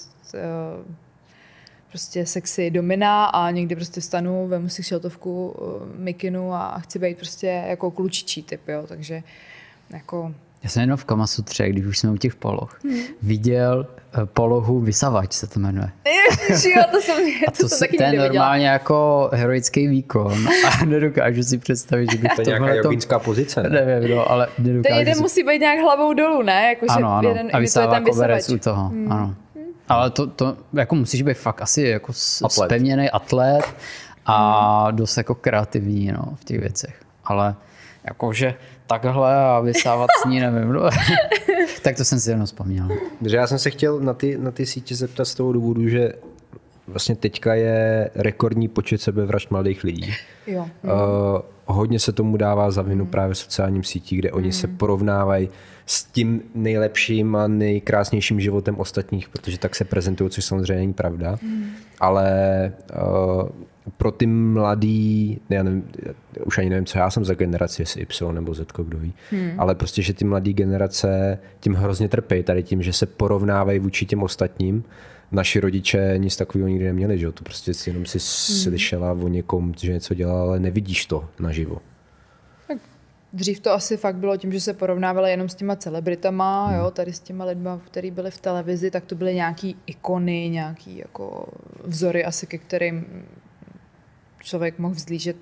prostě sexy domina a někdy prostě vstanu, vemu si kšeltovku, mikinu a chci být prostě jako klučičí typ, jo. Takže jako... Já jsem jenom v Kamasutře, když už jsme u těch poloh, viděl polohu Vysavač, se to jmenuje. Jo, to jsem taky to je normálně jako heroický výkon a nedokážu si představit, že bych to je nějaká joginská pozice, ne? Nevím, no, ale nedokážu. Ten jeden musí být nějak hlavou dolů, ne? Jako, ano, ano. A vysává koberec u toho, ano. Ale to jako musíš být fakt asi jako zpevněný atlet a dost jako kreativní, no, v těch věcech. Ale jakože takhle a vysávat s ní, nevím. No. Tak to jsem si jenom vzpomněl. Takže já jsem se chtěl na ty sítě zeptat z toho důvodu, že vlastně teďka je rekordní počet sebevražd mladých lidí. Jo. Hodně se tomu dává za vinu právě sociálním sítí, kde oni se porovnávají s tím nejlepším a nejkrásnějším životem ostatních, protože tak se prezentují, což samozřejmě není pravda. Ale pro ty mladý, já nevím, už ani nevím, co já jsem za generaci, jestli Y nebo Z, kdo ví, ale prostě, že ty mladý generace tím hrozně trpí, tady tím, že se porovnávají vůči těm ostatním. Naši rodiče nic takového nikdy neměli, že jo? To prostě jenom si slyšela o někom, že něco dělal, ale nevidíš to naživo. Dřív to asi fakt bylo tím, že se porovnávali jenom s těma celebritama, jo, tady s těma lidma, kteří byli v televizi, tak to byly nějaký ikony, nějaký jako vzory asi, ke kterým člověk mohl vzlížet,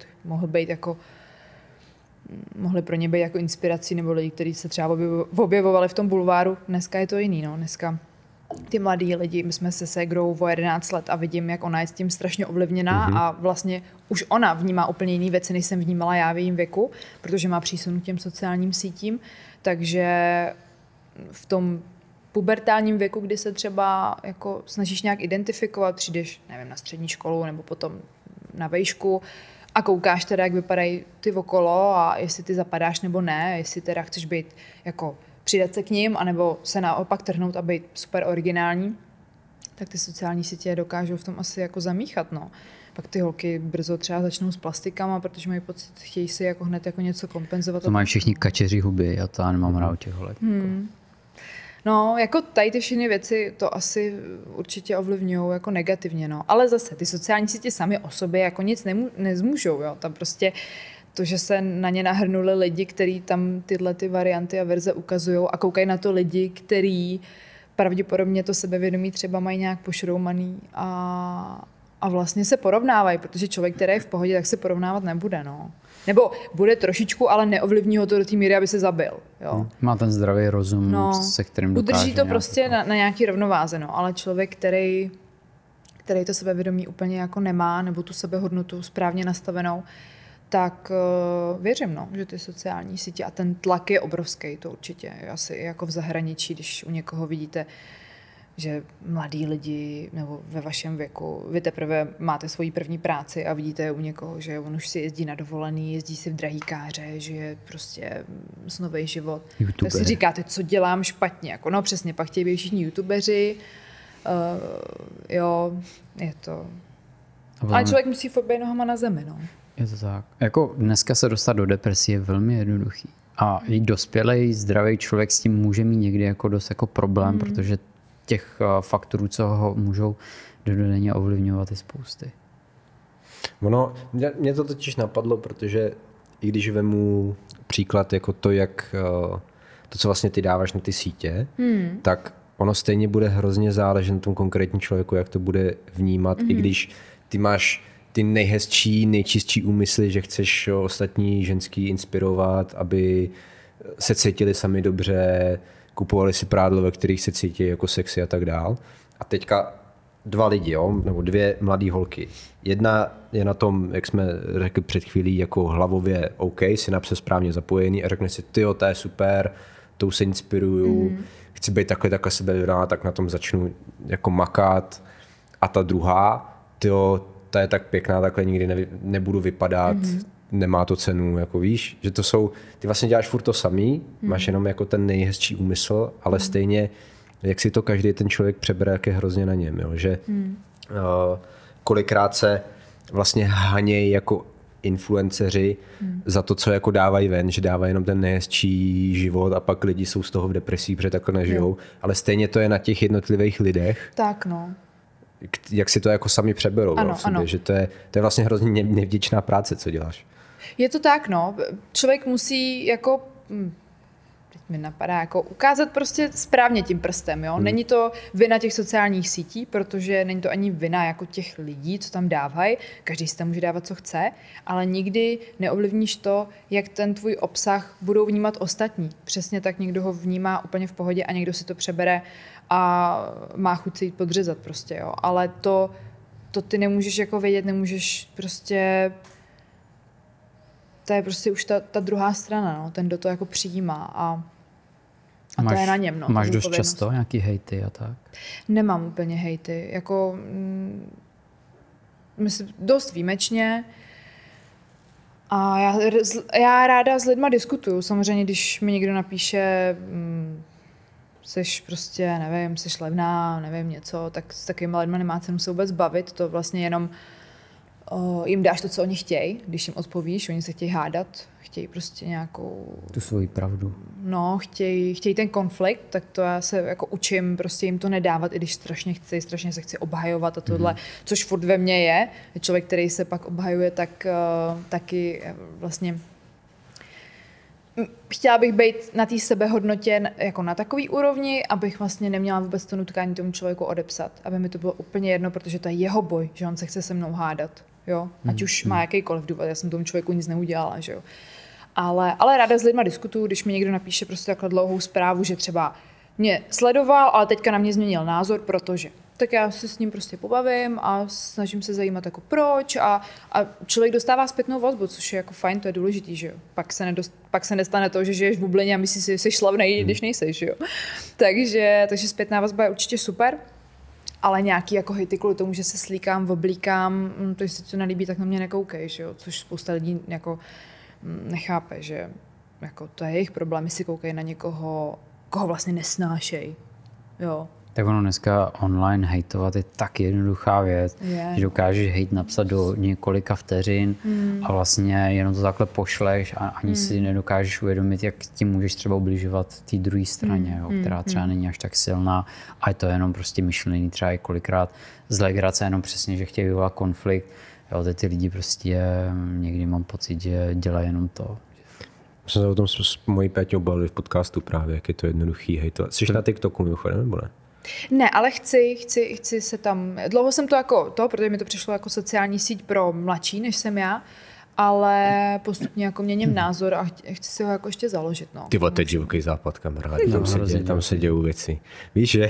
mohli pro ně být jako inspirací, nebo lidi, kteří se třeba objevovali v tom bulváru. Dneska je to jiný, no. Dneska ty mladí lidi, my jsme se ségrou o 11 let a vidím, jak ona je s tím strašně ovlivněná a vlastně už ona vnímá úplně jiný věci, než jsem vnímala já v jejím věku, protože má přísun k těm sociálním sítím, takže v tom pubertálním věku, kdy se třeba jako snažíš nějak identifikovat, přijdeš, nevím, na střední školu nebo potom na vejšku a koukáš teda, jak vypadají ty okolo a jestli ty zapadáš nebo ne, jestli teda chceš být jako přidat se k ním, anebo se naopak trhnout a být super originální, tak ty sociální sítě dokážou v tom asi jako zamíchat, no. Pak ty holky brzo třeba začnou s plastikama, protože mají pocit, chtějí si jako hned jako něco kompenzovat. To mají všichni kačeři huby, já to nemám rád těch holek. No, jako tady ty všechny věci to asi určitě ovlivňují jako negativně, no. Ale zase ty sociální sítě sami o sobě jako nic nezmůžou, jo. Tam prostě to, že se na ně nahrnuli lidi, kteří tam tyhle ty varianty a verze ukazují a koukají na to lidi, kteří pravděpodobně to sebevědomí třeba mají nějak pošroumaný a vlastně se porovnávají, protože člověk, který je v pohodě, tak se porovnávat nebude, no. Nebo bude trošičku, ale neovlivní ho to do té míry, aby se zabil. Jo. Má ten zdravý rozum, se kterým dokáže. Udrží to prostě na nějaký rovnováze, no. Ale člověk, který to sebevědomí úplně jako nemá, nebo tu sebehodnotu správně nastavenou, tak věřím, no, že ty sociální sítě a ten tlak je obrovský, to určitě. Asi jako v zahraničí, když u někoho vidíte, že mladí lidi nebo ve vašem věku, vy teprve máte svoji první práci a vidíte u někoho, že on už si jezdí na dovolený, jezdí si v drahý káře, že je prostě snový život. Tak si říkáte, co dělám špatně. Jako, no přesně, pak chtějí být všichni youtubeři, jo, je to... Ale člověk musí furt být nohama na zemi, no. Je to tak. Jako dneska se dostat do depresie je velmi jednoduchý. A i dospělej, zdravý člověk s tím může mít někdy jako dost jako problém, protože těch faktorů, co ho můžou denně ovlivňovat, je spousty. Ono, mě to totiž napadlo, protože i když vemu příklad jako to, jak to, co vlastně ty dáváš na ty sítě, tak ono stejně bude hrozně záležet na tom konkrétním člověku, jak to bude vnímat, i když ty máš ty nejhezčí, nejčistší úmysly, že chceš ostatní ženský inspirovat, aby se cítili sami dobře, kupovali si prádlo, ve kterých se cítí jako sexy a tak dál. A teďka 2 lidi, jo? Nebo 2 mladý holky. Jedna je na tom, jak jsme řekli před chvílí, jako hlavově OK, synapse správně zapojený a řekne si, tyjo, to je super, tou se inspiruju, chci být takhle sebevědomá, tak na tom začnu jako makat. A ta druhá, tyjo, ta je tak pěkná, takhle nikdy nebudu vypadat, nemá to cenu, jako víš, že to jsou, ty vlastně děláš furt to samý, máš jenom jako ten nejhezčí úmysl, ale stejně, jak si to každý ten člověk přebere, jak je hrozně na něm, jo? Že kolikrát se vlastně hanějí jako influenceři za to, co jako dávají ven, že dávají jenom ten nejhezčí život a pak lidi jsou z toho v depresích, protože takhle nežijou, ale stejně to je na těch jednotlivých lidech. Tak no. Jak si to jako sami přeberou, ano, v sobě, ano. Že to je vlastně hrozně nevděčná práce, co děláš. Je to tak, no. Člověk musí jako, teď mi napadá, jako ukázat prostě správně tím prstem, jo. Není to vina těch sociálních sítí, protože není to ani vina jako těch lidí, co tam dávají. Každý si tam může dávat, co chce, ale nikdy neovlivníš to, jak ten tvůj obsah budou vnímat ostatní. Přesně tak někdo ho vnímá úplně v pohodě a někdo si to přebere a má chuť si jít podřezat prostě, jo. Ale to ty nemůžeš jako vědět, nemůžeš prostě... To je prostě už ta druhá strana, no. Ten, kdo to jako přijímá a to je na něm, no. Máš dost často nějaký hejty a tak? Nemám úplně hejty, jako myslím, dost výjimečně a já ráda s lidma diskutuju. Samozřejmě, když mi někdo napíše seš prostě, nevím, seš levná, nevím něco, tak s takovými lidma nemá cenu se vůbec bavit, to vlastně jenom jim dáš to, co oni chtějí, když jim odpovíš, oni se chtějí hádat, chtějí prostě nějakou... Tu svoji pravdu. No, chtějí ten konflikt, tak to já se jako učím prostě jim to nedávat, i když strašně se chci obhajovat a tohle, což furt ve mně je. Člověk, který se pak obhajuje, tak taky vlastně... Chtěla bych být na té sebehodnotě jako na takový úrovni, abych vlastně neměla vůbec to nutkání tomu člověku odepsat. Aby mi to bylo úplně jedno, protože to je jeho boj, že on se chce se mnou hádat. Jo? Ať už má jakýkoliv důvod, já jsem tomu člověku nic neudělala. Že jo? Ale ráda s lidma diskutuju, když mi někdo napíše prostě takhle dlouhou zprávu, že třeba mě sledoval, ale teďka na mě změnil názor, protože. Tak já se s ním prostě pobavím a snažím se zajímat jako proč a člověk dostává zpětnou vazbu, což je jako fajn, to je důležitý, že jo. Pak se nestane to, že žiješ v bublině a myslíš si, že jsi slavnej, když nejseš, že jo. Takže zpětná vazba je určitě super, ale nějaký jako hejty kvůli tomu, že se slíkám, oblíkám, to, jestli to nelíbí, tak na mě nekoukej, že jo, což spousta lidí jako nechápe, že jako to je jejich problém, jestli koukají na někoho, koho vlastně nesnášej, jo. Tak ono dneska online hejtovat je tak jednoduchá věc, že dokážeš hejt napsat do několika vteřin a vlastně jenom to takhle pošleš a ani si nedokážeš uvědomit, jak tím můžeš třeba ubližovat té druhé straně, jo, která třeba není až tak silná a je to jenom prostě myšlený třeba i kolikrát z legrace, jenom přesně, že chtějí vyvolat konflikt. Jo, ty lidi prostě někdy mám pocit, že dělají jenom to. Jsem se o tom s mojí Péťou bavili v podcastu právě, jak je to jednoduchý hejtovat. Jsi na TikToku mimochodem, nebo ne? Ne, ale chci se tam, dlouho jsem to jako to, protože mi to přišlo jako sociální síť pro mladší, než jsem já, ale postupně jako měním názor a chci si ho jako ještě založit. No. Ty vole, teď divoký západ, kamarád, tam se dějou věci. Víš, že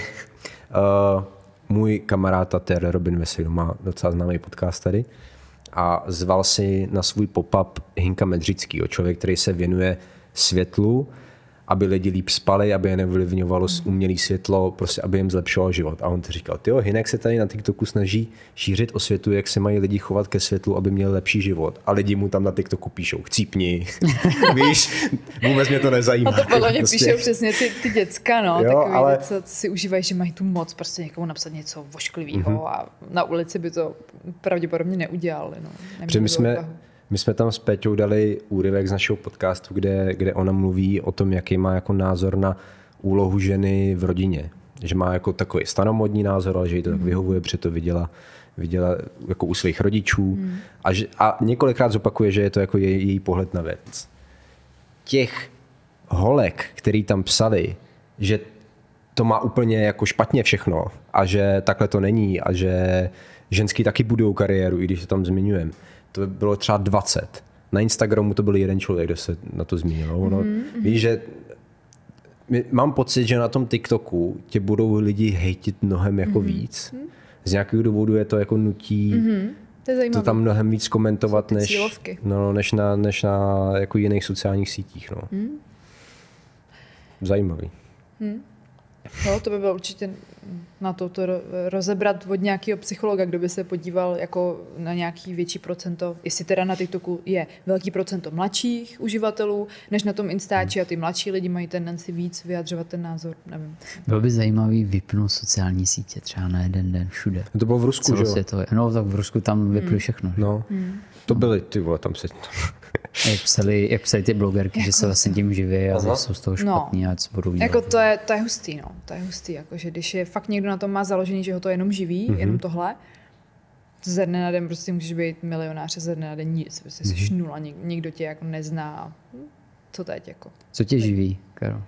můj kamarád Tater Robin Veselý má docela známý podcast tady a zval si na svůj pop-up Hinka Medřickýho, člověk, který se věnuje světlu, aby lidi líp spali, aby je nevlivňovalo umělé světlo, prostě aby jim zlepšovalo život. A on to říkal, tyjo, Hinek se tady na TikToku snaží šířit osvětu, jak se mají lidi chovat ke světlu, aby měli lepší život. A lidi mu tam na TikToku píšou, chcípni. Víš, vůbec mě to nezajímá. A to podle mě píšou přesně ty děcka, no, jo, takový, ale... co si užívají, že mají tu moc prostě někomu napsat něco vošklivého a na ulici by to pravděpodobně neudělali. No. My jsme tam s Péťou dali úryvek z našeho podcastu, kde ona mluví o tom, jaký má jako názor na úlohu ženy v rodině. Že má jako takový staromodní názor, ale že jí to tak vyhovuje, protože to viděla jako u svých rodičů. A několikrát zopakuje, že je to jako její pohled na věc. Těch holek, který tam psali, že to má úplně jako špatně všechno a že takhle to není a že ženský taky budou kariéru, i když to tam zmiňujeme. To bylo třeba 20. Na Instagramu to byl jeden člověk, kdo se na to zmínil. Víš, že mám pocit, že na tom TikToku tě budou lidi hejtit mnohem jako víc. Z nějakého důvodu je to jako nutí to tam mnohem víc komentovat, než na jako jiných sociálních sítích. No. Zajímavý. No, to by bylo určitě na to rozebrat od nějakého psychologa, kdo by se podíval jako na nějaký větší procento, jestli teda na TikToku je velký procento mladších uživatelů, než na tom Instači a ty mladší lidi mají tendenci víc vyjadřovat ten názor, nevím. Bylo by zajímavý vypnout sociální sítě třeba na jeden den všude. To bylo v Rusku, že jo? No, tak v Rusku tam vypli všechno. No, to byly, ty vole, tam se... Jak psali ty blogerky, jako... že se vlastně tím živí a že jsou z toho špatný a co budou dělat. Jako to je hustý, no. To je hustý, jakože když je fakt někdo na tom má založený, že ho to jenom živí, jenom tohle, ze dne na den prostě můžeš být milionář, ze dne na den nic, prostě jsi šnula, nikdo tě jako nezná. Co teď jako? Co tě živí, Karol?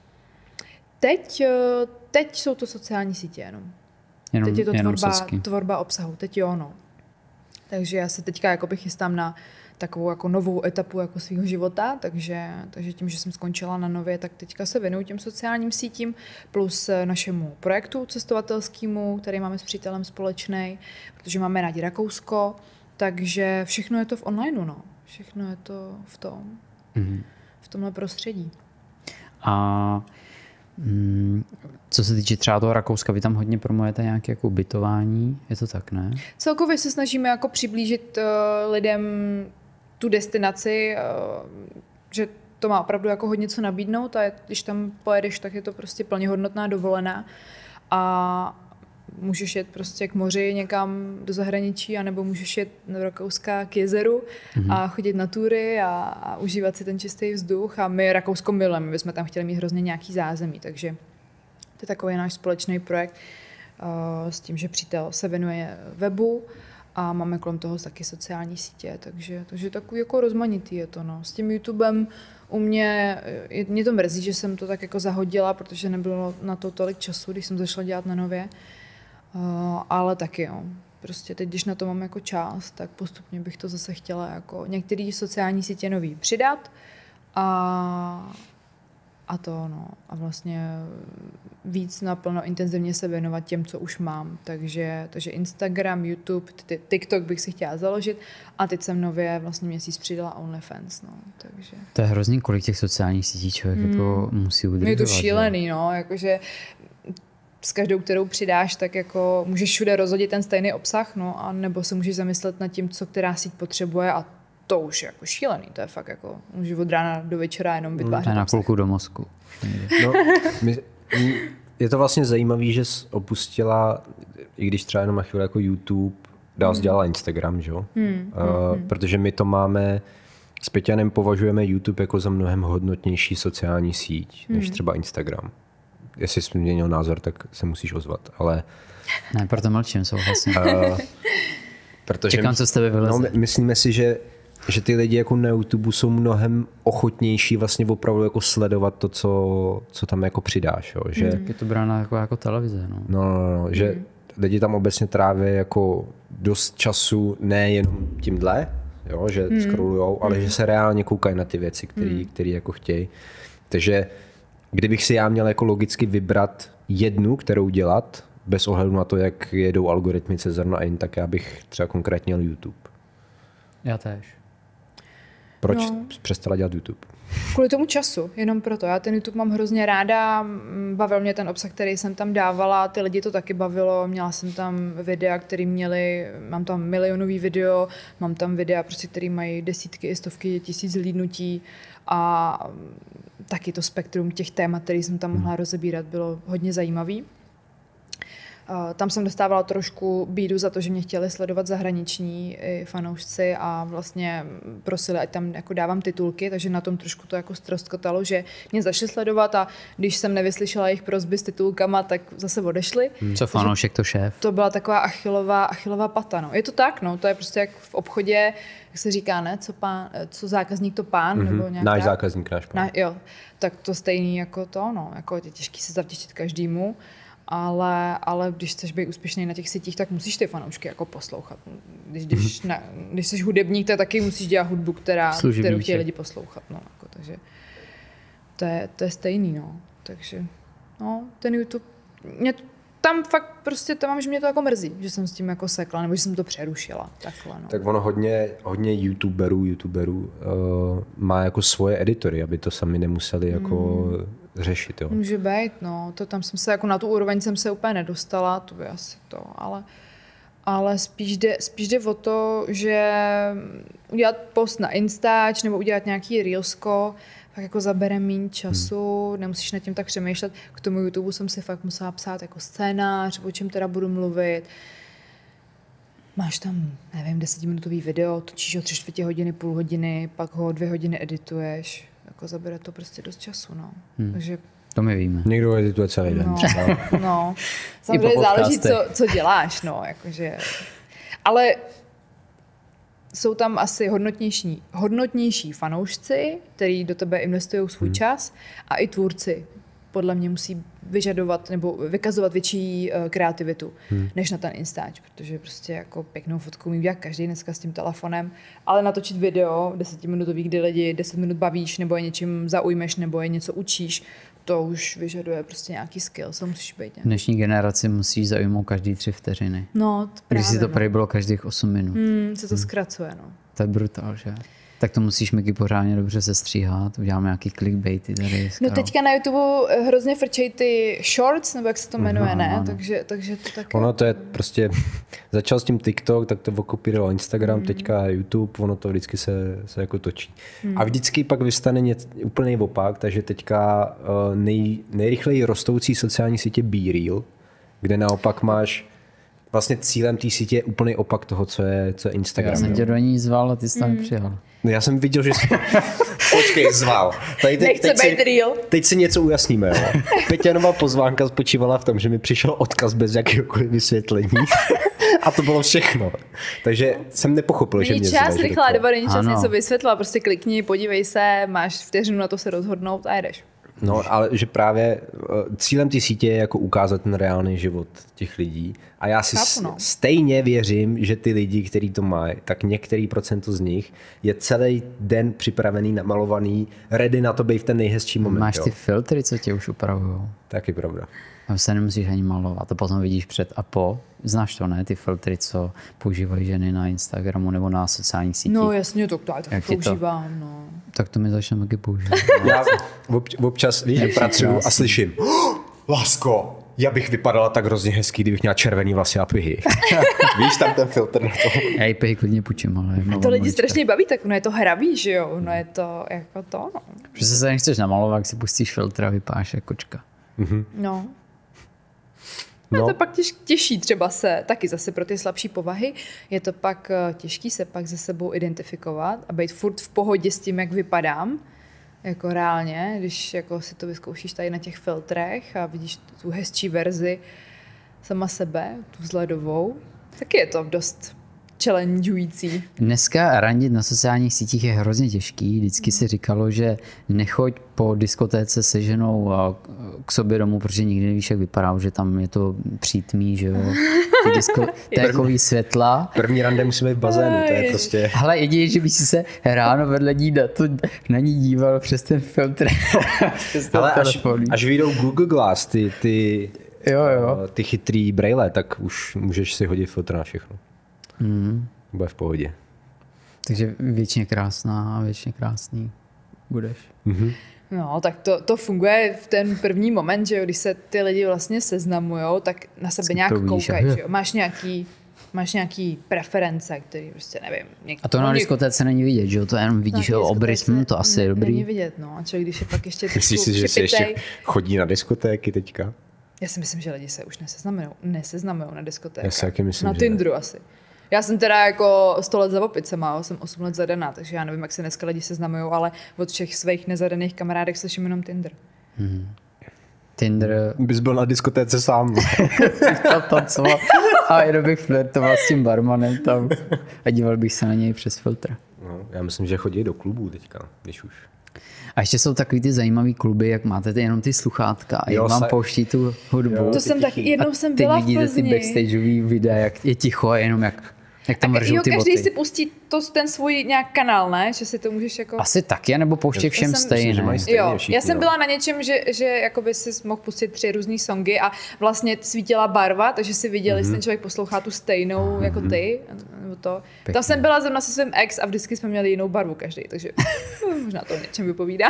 Teď jsou to sociální sítě jenom. Teď je to tvorba obsahu, teď jo, no. Takže já se teďka jakoby chystám na takovou jako novou etapu jako svého života, takže tím, že jsem skončila na Nově, tak teďka se věnuju těm sociálním sítím plus našemu projektu cestovatelskému, který máme s přítelem společný, protože máme rádi Rakousko, takže všechno je to v onlineu, no. Všechno je to v tomhle prostředí. A co se týče třeba toho Rakouska, vy tam hodně promujete nějaké jako ubytování, je to tak, ne? Celkově se snažíme jako přiblížit lidem tu destinaci, že to má opravdu jako hodně co nabídnout a když tam pojedeš, tak je to prostě plnohodnotná dovolená a můžeš jet prostě k moři někam do zahraničí, anebo můžeš jet do Rakouska k jezeru a chodit na tury a užívat si ten čistý vzduch a my Rakousko milujeme, my jsme tam chtěli mít hrozně nějaký zázemí, takže to je takový náš společný projekt s tím, že přítel se věnuje webu a máme kolem toho taky sociální sítě, takže takový jako rozmanitý je to, no. S tím YouTubem u mě to mrzí, že jsem to tak jako zahodila, protože nebylo na to tolik času, když jsem začala dělat na Nově. Ale taky jo. Prostě teď, když na to mám jako čas, tak postupně bych to zase chtěla jako některé sociální sítě nový přidat a to no. A vlastně víc naplno intenzivně se věnovat těm, co už mám. Takže Instagram, YouTube, TikTok bych si chtěla založit a teď jsem nově vlastně měsíc přidala OnlyFans. No. Takže... To je hrozně, kolik těch sociálních sítí člověk jako musí udržovat. Je to šílený, no. Jakože s každou, kterou přidáš, tak jako můžeš všude rozhodit ten stejný obsah, no, a nebo se můžeš zamyslet nad tím, co která síť potřebuje a to už je jako šílený, to je fakt jako, můžu od rána do večera jenom vytvářet na kulku do mozku. No, je to vlastně zajímavé, že jsi opustila, i když třeba jenom na chvíli jako YouTube, dál jsi dělala Instagram, že jo? Protože my to máme, s Peťanem považujeme YouTube jako za mnohem hodnotnější sociální síť, než třeba Instagram. Jestli jsi měnil názor, tak se musíš ozvat, ale... Ne, proto mlčím, souhlasím. Protože Čekám, co z tebe vyleze. No, myslíme si, že ty lidi jako na YouTube jsou mnohem ochotnější vlastně opravdu jako sledovat to, co tam jako přidáš. Jo? Že, Je to brána jako televize. No. No, že lidi tam obecně tráví jako dost času nejenom tímhle, jo? Že scrollujou, ale že se reálně koukají na ty věci, které jako chtějí. Takže kdybych si já měl jako logicky vybrat jednu, kterou dělat, bez ohledu na to, jak jedou algoritmy Cezar na In, tak já bych třeba konkrétně měl YouTube. Já též. Proč přestala dělat YouTube? Kvůli tomu času, jenom proto. Já ten YouTube mám hrozně ráda, bavil mě ten obsah, který jsem tam dávala, ty lidi to taky bavilo, měla jsem tam videa, které měly, mám tam milionový video, mám tam videa, prostě, které mají desítky i stovky tisíc zhlídnutí a taky to spektrum těch témat, které jsem tam mohla rozebírat, bylo hodně zajímavý. Tam jsem dostávala trošku bídu za to, že mě chtěli sledovat zahraniční fanoušci a vlastně prosili, ať tam jako dávám titulky, takže na tom trošku to jako ztroskotalo, že mě zašli sledovat a když jsem nevyslyšela jejich prosby s titulkama, tak zase odešli. Co fanoušek, to šéf. To byla taková achilová pata. No. Je to tak, no, to je prostě jak v obchodě, jak se říká, ne, co zákazník, to pán, nebo nějak náš tak? zákazník, náš pán. Jo, tak to stejný jako to, no, jako je těžký se zavděčit každému. Ale když chceš být úspěšný na těch sítích, tak musíš ty fanoušky jako poslouchat. Když jsi hudebník, tak taky musíš dělat hudbu, kterou chtějí lidi poslouchat. No, jako, takže to je stejný. No. Takže ten YouTube, tam fakt prostě to mám, že mě to jako mrzí, že jsem s tím jako sekla, nebo že jsem to přerušila. Takhle, no. Tak ono hodně youtuberů má jako svoje editory, aby to sami nemuseli jako řešit. Jo. Může být, no. To tam jsem se jako na tu úroveň jsem se úplně nedostala, to by asi to, ale spíš jde o to, že udělat post na Instač nebo udělat nějaký reelsko, tak jako zabere méně času, nemusíš nad tím tak přemýšlet. K tomu YouTube jsem si fakt musela psát jako scénář, o čem teda budu mluvit. Máš tam, nevím, 10minutový video, točíš ho 3/4 hodiny, půl hodiny, pak ho 2 hodiny edituješ. Jako zabere to prostě dost času, no. Takže to my víme. Někdo edituje celý den třeba. No, samozřejmě záleží, co děláš, no, jakože. Ale jsou tam asi hodnotnější fanoušci, kteří do tebe investují svůj čas a i tvůrci podle mě musí vyžadovat nebo vykazovat větší kreativitu než na ten Instač, protože prostě jako pěknou fotku umí dělat každý dneska s tím telefonem, ale natočit video 10minutový, kdy lidi 10 minut bavíš nebo je něčím zaujmeš nebo je něco učíš, to už vyžaduje prostě nějaký skill, co musíš být. V dnešní generaci musíš zaujmout každý 3 vteřiny. No, když si to prý bylo každých 8 minut. Se to zkracuje, no. To je brutál, že? Tak to musíš Miky pořádně dobře sestříhat, uděláme nějaký clickbaity tady. No teďka na YouTube hrozně frčejí ty shorts, nebo jak se to jmenuje, ne? Takže to taky. Ono to je prostě, začal s tím TikTok, tak to okopíroval Instagram, teďka YouTube, ono to vždycky se jako točí. A vždycky pak vystane úplný opak, takže teďka nejrychleji rostoucí sociální sítě BeReal, kde naopak máš vlastně cílem té sítě je úplný opak toho, co je Instagram. Já jsem tě do ní zval a ty jsi tam přijal. No já jsem viděl, že jsi... Počkej, zval. Nechce být real. Teď si něco ujasníme. Jo. Peťanova pozvánka spočívala v tom, že mi přišel odkaz bez jakéhokoliv vysvětlení. A to bylo všechno. Takže jsem nepochopil, že mě čas rychlá doba, není čas něco vysvětlila. Prostě klikni, podívej se, máš vteřinu na to se rozhodnout a jedeš. No, ale že právě cílem té sítě je jako ukázat ten reálný život těch lidí. A já si stejně věřím, že ty lidi, kteří to mají, tak některý procento z nich je celý den připravený, namalovaný, ready na to být v ten nejhezčí moment. Máš ty filtry, co tě už upravujou. Taky pravda. A se nemusíš ani malovat. A potom vidíš před a po. Znáš to, ne? Ty filtry, co používají ženy na Instagramu nebo na sociálních sítích. No jasně, to tak používám. No. Tak to mi začneme taky používat. Já občas, víš, že pracuju a slyším, lásko, já bych vypadala tak hrozně hezký, kdybych měla červený vlasy a pihy. Víš, tam ten filtr na to. Já ji pihy klidně půjčím, ale... A to lidi strašně baví, tak no je to hravý, že jo? No je to jako to, no. Protože se nechceš namalovat, jak si pustíš filtr a vypadáš jako kočka. No. No. Je to pak těžší třeba se, taky zase pro ty slabší povahy, je to pak těžký se pak se sebou identifikovat a být furt v pohodě s tím, jak vypadám, jako reálně, když jako si to vyzkoušíš tady na těch filtrech a vidíš tu hezčí verzi sama sebe, tu vzhledovou, taky je to dost challengeující. Dneska randit na sociálních sítích je hrozně těžký. Vždycky se říkalo, že nechoď po diskotéce se ženou k sobě domů, protože nikdy nevíš, jak vypadá, že tam je to přítmí, že jo. Ty diskotékový světla. První rande musíme v bazénu, to je prostě... Hele, jedině, že by si se ráno vedle ní na ní díval přes ten filtr. Ale až vyjdou Google Glass, ty chytrý brejle, tak už můžeš si hodit filtr na všechno. Bude v pohodě. Takže věčně krásná a věčně krásný budeš. No, tak to funguje v ten první moment, že jo, když se ty lidi vlastně seznamujou, tak na sebe nějak koukají, že jo. Máš nějaký preference, který prostě nevím. A to na diskotéce není vidět, že jo, to jenom vidíš obrys, to asi je dobrý. Není vidět, no, a člověk, když je pak ještě Myslíš si, že si ještě chodí na diskotéky teďka? Já si myslím, že lidi se už neseznamujou na diskotékách. Já si taky myslím, na Tinderu asi. Já jsem teda jako 100 let za opicema, jsem 8 let zadaná, takže já nevím, jak se dneska lidi seznamujou, ale od všech svých nezadaných kamarádek slyším jenom Tinder. Tinder... Bys byl na diskotéce sám. Tam tancoval a jenom bych flirtoval s tím barmanem tam a díval bych se na něj přes filtr. No, já myslím, že chodí do klubů teďka, když už. A ještě jsou takový ty zajímavý kluby, jak máte jenom ty sluchátka a jak vám pouští tu hudbu. Jo, to jsem tak, jednou jsem byla v Plzni. Teď vidíte ty backstageový videa, jak je ticho a jenom jak tam ržou ty boty. Každý si pustí ten svůj nějak kanál, ne? Že si to můžeš jako... Asi taky, nebo pouštěj všem stejně. Jo, já jsem byla na něčem, že jakoby si mohl pustit 3 různý songy a vlastně svítila barva, takže si viděl, jestli ten člověk poslouchá tu stejnou jako ty. Nebo to. Tam jsem byla zrovna se svým ex a vždycky jsme měli jinou barvu každý, takže možná to něčem vypovídá.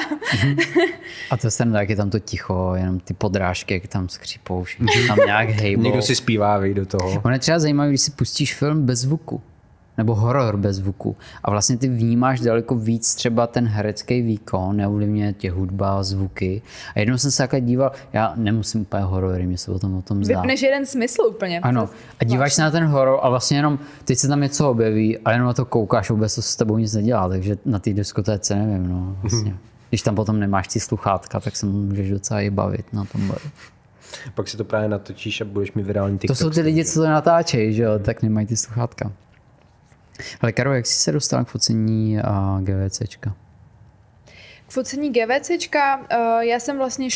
A to jsem taky tam to ticho, jenom ty podrážky, jak tam skřípou, tam nějak hejbou. Někdo si zpívá, vyjde do toho. Ono je třeba zajímavé, když si pustíš film bez zvuku. Nebo horor bez zvuku. A vlastně ty vnímáš daleko víc třeba ten herecký výkon, neovlivňuje tě hudba, zvuky. A jednou jsem se takhle díval, já nemusím úplně horory, mě se o tom zdá. Vypneš jeden smysl úplně. Ano. A díváš se na ten horor a vlastně jenom, teď se tam něco objeví a jenom na to koukáš, vůbec to s tebou nic nedělá, takže na té diskotéce nevím, no vlastně. Když tam potom nemáš ty sluchátka, tak se můžeš docela i bavit na tom baru. Pak si to právě natočíš a budeš mít virální TikTok. To jsou ty lidi, co to natáčejí, že jo, tak nemají ty sluchátka. Ale Karo, jak jsi se dostala k focení GVCčka? K focení GVCčka já jsem vlastně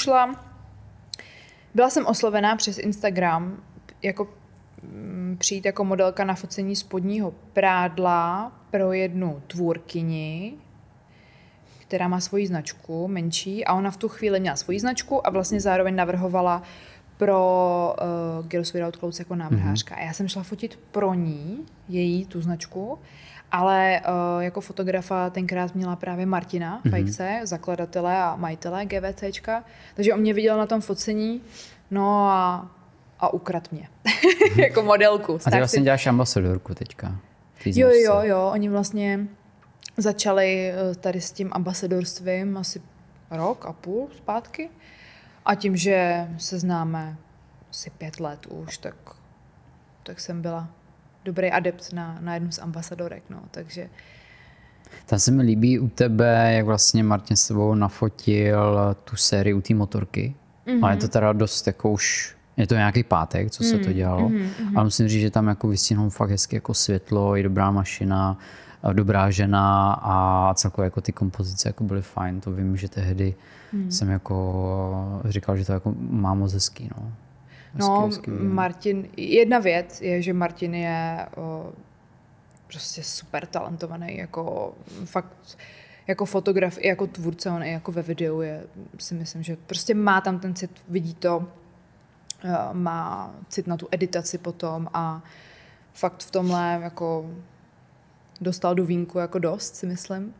byla jsem oslovená přes Instagram jako přijít jako modelka na focení spodního prádla pro jednu tvůrkyni, která má svoji značku, menší, a ona v tu chvíli měla svoji značku a vlastně zároveň navrhovala pro Girls Without Clothes jako návrhářka. A já jsem šla fotit pro ní, tu značku, ale jako fotografa tenkrát měla právě Martina Fajkce, zakladatele a majitele GVCčka, takže on mě viděl na tom focení, no a ukrad mě, jako modelku. A ty vlastně děláš ambasadorku teďka. Jo, oni vlastně začali tady s tím ambasadorstvím asi 1,5 roku zpátky. A tím, že se známe asi 5 let už, tak jsem byla dobrý adept na jednu z ambasadorek. No, takže... Tam se mi líbí u tebe, jak vlastně Martin s sebou nafotil tu sérii u té motorky. Ale je to teda dost jako už, je to nějaký pátek, co se to dělalo. Ale musím říct, že tam jako vystihnou fakt hezky jako světlo, i dobrá mašina, dobrá žena a celkově jako ty kompozice jako byly fajn. To vím, že tehdy jsem jako říkal, že to jako má moc hezký. Hezký. Martin, jedna věc je, že Martin je prostě super talentovaný, jako fakt jako fotograf i jako tvůrce, on i jako ve videu si myslím, že prostě má tam ten cit, vidí to, má cit na tu editaci potom a fakt v tomhle jako dostal do vínku jako dost, si myslím.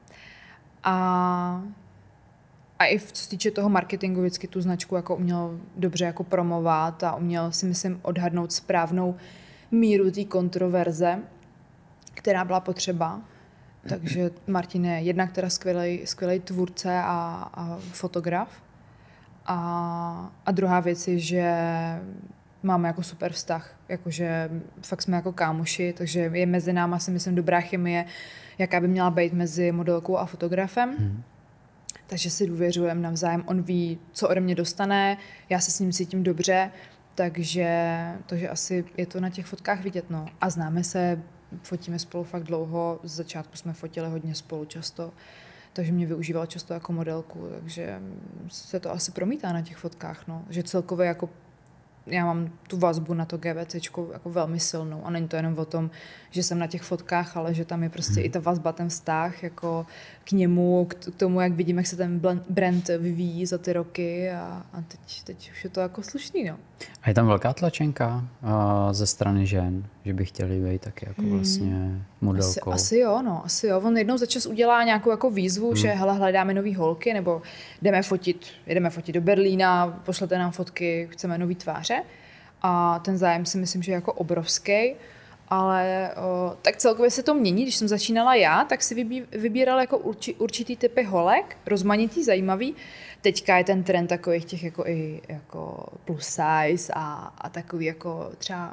A i co se týče toho marketingu, vždycky tu značku jako uměl dobře jako promovat a uměl, si myslím, odhadnout správnou míru té kontroverze, která byla potřeba. Takže Martin je jednak teda skvělý tvůrce a fotograf. A druhá věc je, že máme jako super vztah, jakože fakt jsme jako kámoši, takže je mezi náma si myslím dobrá chemie, jaká by měla být mezi modelkou a fotografem. Takže si důvěřujeme navzájem, on ví, co ode mě dostane, já se s ním cítím dobře, takže asi je to na těch fotkách vidět. No. A známe se, fotíme spolu fakt dlouho, z začátku jsme fotili hodně spolu často, takže mě využíval často jako modelku, takže se to asi promítá na těch fotkách, no. Že celkově jako já mám tu vazbu na to GVCčko jako velmi silnou a není to jenom o tom, že jsem na těch fotkách, ale že tam je prostě i ta vazba, ten vztah jako k němu, k tomu, jak vidím, jak se ten brand vyvíjí za ty roky a teď už je to jako slušný, no. A je tam velká tlačenka ze strany žen, že by chtěli být taky jako vlastně modelkou? Asi jo, no, asi jo. On jednou za čas udělá nějakou jako výzvu, že hele, hledáme nový holky, nebo jedeme fotit do Berlína, pošlete nám fotky, chceme nový tváře. A ten zájem si myslím, že je jako obrovský. Ale tak celkově se to mění. Když jsem začínala já, tak si vybíral jako určitý typy holek, rozmanitý, zajímavý. Teďka je ten trend takových těch jako i jako plus size a takový jako třeba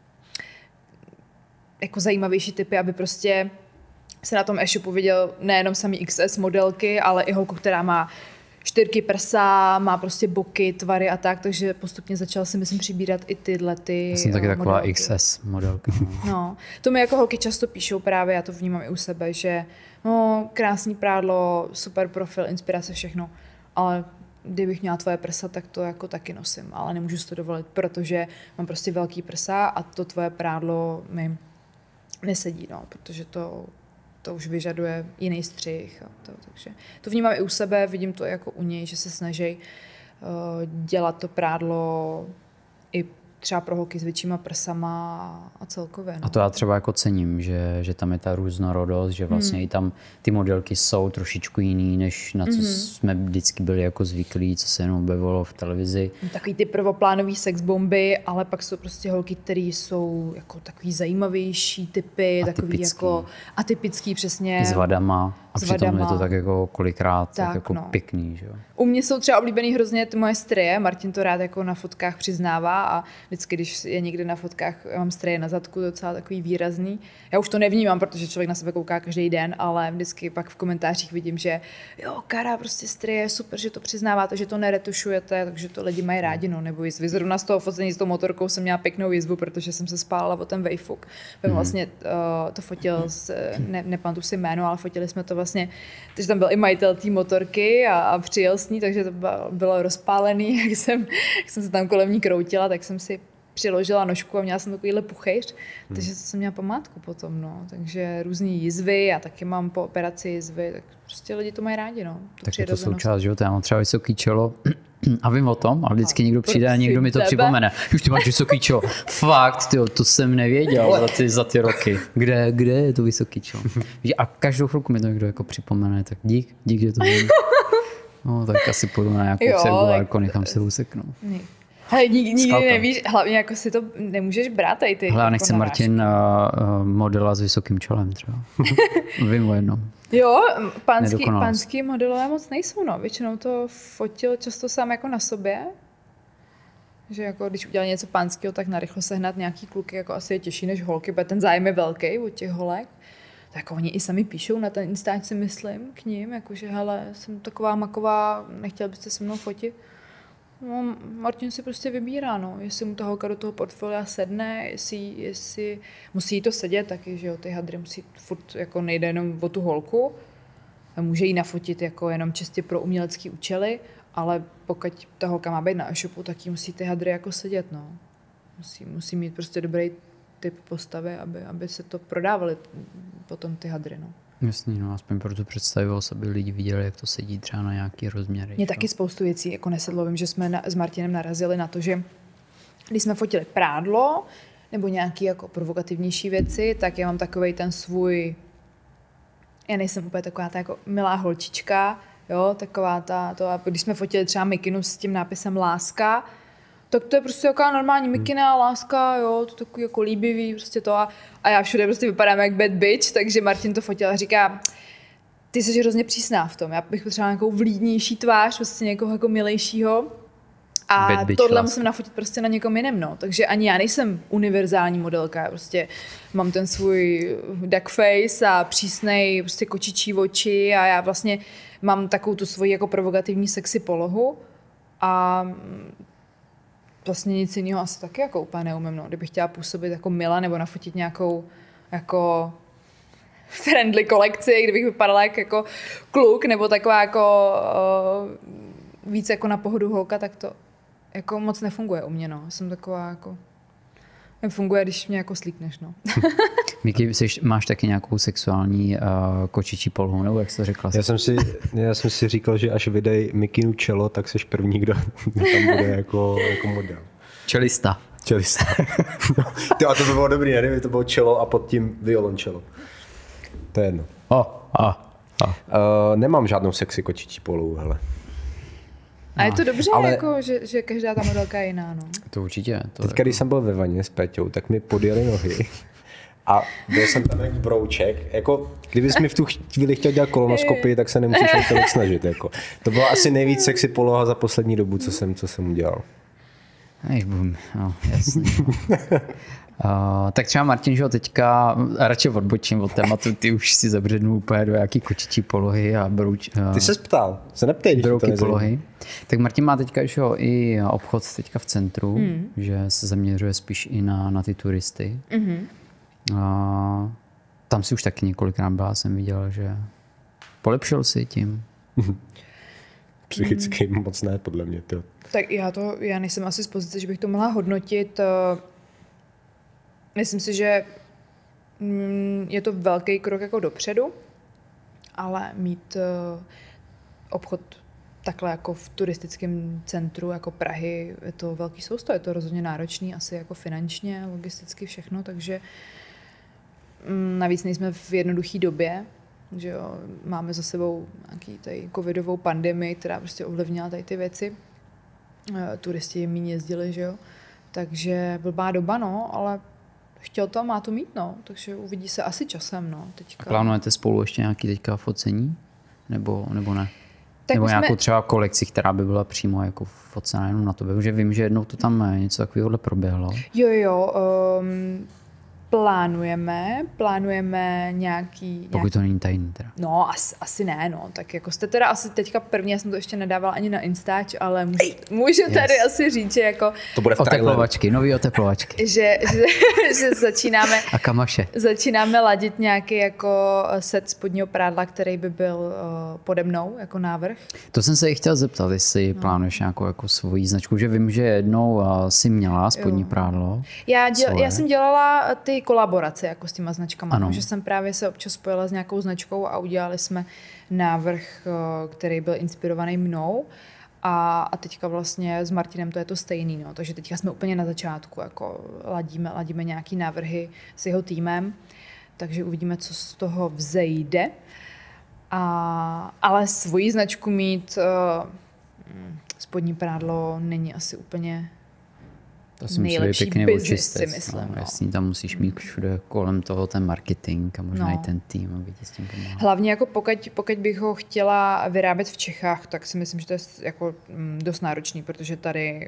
jako zajímavější typy, aby prostě se na tom e-shopu viděl nejenom samý XS modelky, ale i holku, která má 4 prsa, má prostě boky, tvary a tak, takže postupně začal si myslím přibírat i tyhle ty Já jsem taky taková modelky. XS modelka. No, to mi jako holky často píšou právě, já to vnímám i u sebe, že no, krásný prádlo, super profil, inspirace, všechno, ale kdybych měla tvoje prsa, tak to jako taky nosím, ale nemůžu si to dovolit, protože mám prostě velký prsa a to tvoje prádlo mi nesedí, no, protože to už vyžaduje jiný střih. Takže to vnímám i u sebe, vidím to jako u něj, že se snaží dělat to prádlo i třeba pro holky s většíma prsama a celkově. No. A to já třeba jako cením, že tam je ta různorodost, že vlastně i tam ty modelky jsou trošičku jiný, než na co jsme vždycky byli jako zvyklí, co se jenom objevilo v televizi. Takový ty prvoplánový sexbomby, ale pak jsou prostě holky, které jsou jako takový zajímavější typy, takový jako atypický přesně. I s vadama. A přitom je to tak jako kolikrát tak jako no. Pěkný, že jo. U mě jsou třeba oblíbený hrozně moje stryje, Martin to rád jako na fotkách přiznává a vždycky, když je někde na fotkách, já mám stryje na zadku, docela takový výrazný. Já už to nevnímám, protože člověk na sebe kouká každý den, ale vždycky pak v komentářích vidím, že jo, Kara, prostě stryje, super, že to přiznáváte, že to neretušujete, takže to lidi mají rádi, no, nebo jizvy. Zrovna z toho focení s tou motorkou jsem měla pěknou jizvu, protože jsem se spálila o ten vejfuk. Vlastně to fotil, nepamatuji si jméno, ale fotili jsme to vlastně, takže tam byl i majitel té motorky a přijel s ní, takže to bylo rozpálený, jak jsem se tam kolem ní kroutila, tak jsem si přiložila nožku a měla jsem takovýhle puchejř, takže to jsem měla památku potom, no. Takže různý jizvy, já taky mám po operaci jizvy, tak prostě lidi to mají rádi, no. Tak je to součást života, já mám třeba vysoký čelo a vím o tom, ale vždycky někdo přijde a někdo mi to připomene. Už ty máš vysoký čelo. Fakt, tyjo, to jsem nevěděl za ty roky. Kde je to vysoký čelo? A každou chvilku mi to někdo jako připomene, tak dík, že to vím. No, tak asi půjdu na nějakou cirkulárku, nechám se useknout. Ale nikdy nevíš, hlavně jako si to nemůžeš brát tady ty. Hlavně nechce Martin modela s vysokým čelem třeba. Vím o jednom. Jo, pánský modelové moc nejsou, no. Většinou to fotil často sám jako na sobě. Že jako když udělal něco pánského, tak narychlo sehnat nějaký kluky, jako asi je těžší než holky, protože ten zájem je velký od těch holek. Tak oni i sami píšou na ten Instač, si myslím, k ním, jakože hele, jsem taková maková, nechtěl byste se mnou fotit. No, Martin si prostě vybírá, no, jestli mu ta holka do toho portfolia sedne, jestli musí jí to sedět taky, že jo, ty hadry musí furt, jako nejde jenom o tu holku, může jí nafotit jako jenom čistě pro umělecký účely, ale pokud ta holka má být na e-shopu, tak jí musí ty hadry jako sedět, no. Musí mít prostě dobrý typ postavy, aby se to prodávaly potom ty hadry, no. Jasný, no, aspoň pro tu představivost, aby lidi viděli, jak to sedí třeba na nějaký rozměry. Mě taky spoustu věcí jako nesedlo. Vím, že jsme s Martinem narazili na to, že když jsme fotili prádlo nebo nějaké jako provokativnější věci, tak já mám takovej ten svůj, já nejsem úplně taková ta jako milá holčička, jo, taková když jsme fotili třeba mikinu s tím nápisem láska, tak to je prostě jaká normální mikina, láska, jo, to takový jako líbivý, prostě to a já všude prostě vypadám jak bad bitch, takže Martin to fotil a říká, ty jsi hrozně přísná v tom, já bych potřebovala nějakou vlídnější tvář, prostě někoho jako milejšího A tohle musím nafotit prostě na někom jiném, no. Takže ani já nejsem univerzální modelka, já prostě mám ten svůj duck face a přísnej prostě kočičí oči a já vlastně mám takovou tu svoji jako provokativní sexy polohu a vlastně nic jiného asi taky jako úplně neumím, no. Kdybych chtěla působit jako Mila nebo nafotit nějakou jako friendly kolekci, kdybych vypadala jako kluk nebo taková jako víc jako na pohodu holka, tak to jako moc nefunguje u mě, no. Jsem taková jako... Funguje, když mě jako slíkneš, no. Miki, máš taky nějakou sexuální kočičí polohu, nebo jak jsi to řekla? Já jsem si říkal, že až vydej Mikinu čelo, tak jsi první, kdo tam bude jako model. Čelista. No, a to by bylo dobrý, ne? Kdyby to bylo čelo a pod tím violončelo. To je jedno. Nemám žádnou sexy kočičí polohu, hele. A je to dobře, ale... jako, že každá ta modelka je jiná, no. To určitě. Teďka, když jsem byl ve vaně s Péťou, tak mi podjeli nohy a byl jsem tam jak brouček. Jako, kdybys mi v tu chvíli chtěl dělat kolonoskopii, tak se nemusíš ani tolik snažit. Jako. To byla asi nejvíc sexy poloha za poslední dobu, co jsem udělal. No, jasně. Tak třeba Martin, že teďka radši odbočím od tématu, ty už si zabřednul úplně do jaký kočičí polohy a Ty se ptal, se neptej, když to polohy. Tak Martin má teďka že jo, i obchod teďka v centru, že se zaměřuje spíš i na ty turisty. Tam si už taky několikrát byla, jsem viděl, že polepšil si tím. Psychicky moc ne, podle mě. To. Tak já nejsem asi z pozice, že bych to mohla hodnotit. Myslím si, že je to velký krok jako dopředu, ale mít obchod takhle jako v turistickém centru jako Prahy, je to velký sousto, je to rozhodně náročný, asi jako finančně, logisticky všechno, takže navíc nejsme v jednoduché době, že jo, máme za sebou nějaký tady covidovou pandemii, která prostě ovlivnila tady ty věci. Turisti jim méně jezdili, že jo, takže blbá doba, no, ale chtěl to, má to mít, no, takže uvidí se asi časem, no, teďka. A plánujete spolu ještě nějaký teďka focení? Nebo ne? Tak nebo nějakou třeba kolekci, která by byla přímo jako focená jenom na tobě, protože vím, že jednou to tam něco takového proběhlo. Jo, plánujeme nějaký... Pokud to není tajný teda. No, asi ne, no. Tak jako jste teda asi teďka první, já jsem to ještě nedávala ani na Instač, ale můžu tady asi říct, že jako... To bude v oteplovačky, nový oteplovačky. že začínáme... A kamaše. Začínáme ladit nějaký jako set spodního prádla, který by byl pode mnou, jako návrh. To jsem se i chtěl zeptat, jestli plánuješ nějakou jako svoji značku, že vím, že jednou si měla spodní prádlo. Já jsem dělala ty kolaborace jako s těma značkama, no, že jsem právě se občas spojila s nějakou značkou a udělali jsme návrh, který byl inspirovaný mnou a teďka vlastně s Martinem to je to stejný, no, takže teďka jsme úplně na začátku, jako ladíme nějaký návrhy s jeho týmem, takže uvidíme, co z toho vzejde, ale svoji značku mít spodní prádlo není asi úplně to si nejlepší business, si myslím. No. Jasně, tam musíš mít všude kolem toho ten marketing a možná i ten tým, aby ti s tím pomáhal. Hlavně jako pokud bych ho chtěla vyrábět v Čechách, tak si myslím, že to je jako dost náročný, protože tady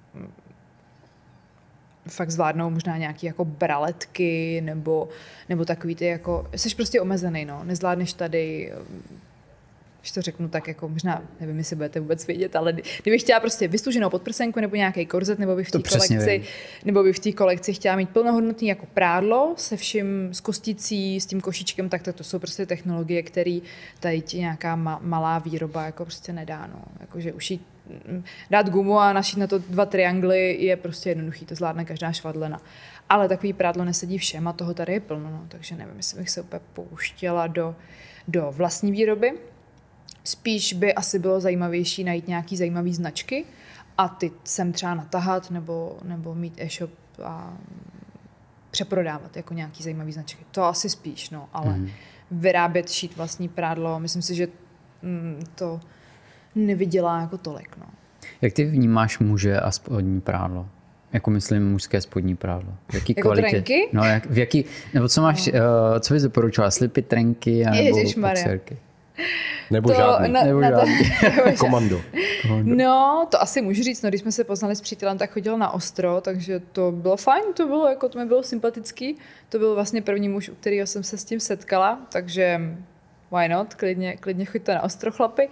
fakt zvládnou možná nějaký jako braletky nebo takový ty jako, jsi prostě omezený, no, nezvládneš tady, když to řeknu tak jako možná, nevím, jestli budete vůbec vědět, ale kdybych chtěla prostě vystuženou podprsenku nebo nějaký korzet, nebo bych v té kolekci chtěla mít plnohodnotný jako prádlo se vším, s kosticí, s tím košičkem, tak to jsou prostě technologie, které tady ti nějaká malá výroba jako prostě nedá, no. Jakože ušít, dát gumu a našít na to 2 triangly je prostě jednoduchý, to zvládne každá švadlena. Ale takový prádlo nesedí všem a toho tady je plno, no. Takže nevím, jestli bych se úplně pouštěla do vlastní výroby. Spíš by asi bylo zajímavější najít nějaký zajímavý značky a ty sem třeba natahat nebo mít e-shop a přeprodávat jako nějaký zajímavý značky. To asi spíš, no, ale vyrábět, šít vlastní prádlo, myslím si, že to nevydělá jako tolik, no. Jak ty vnímáš muže a spodní prádlo? Jako myslím mužské spodní prádlo. V jaký jako kvalitě? Trenky? No, nebo co máš, co bys doporučovala? Slipy, trenky a nebo boxerky? Nebo to, žádný. Nebo žádný. Komando. No, to asi můžu říct, no, když jsme se poznali s přítelem, tak chodil na ostro, takže to bylo fajn, to mi bylo sympatický. To byl vlastně první muž, u kterého jsem se s tím setkala, takže why not, klidně choďte na ostro, chlapi.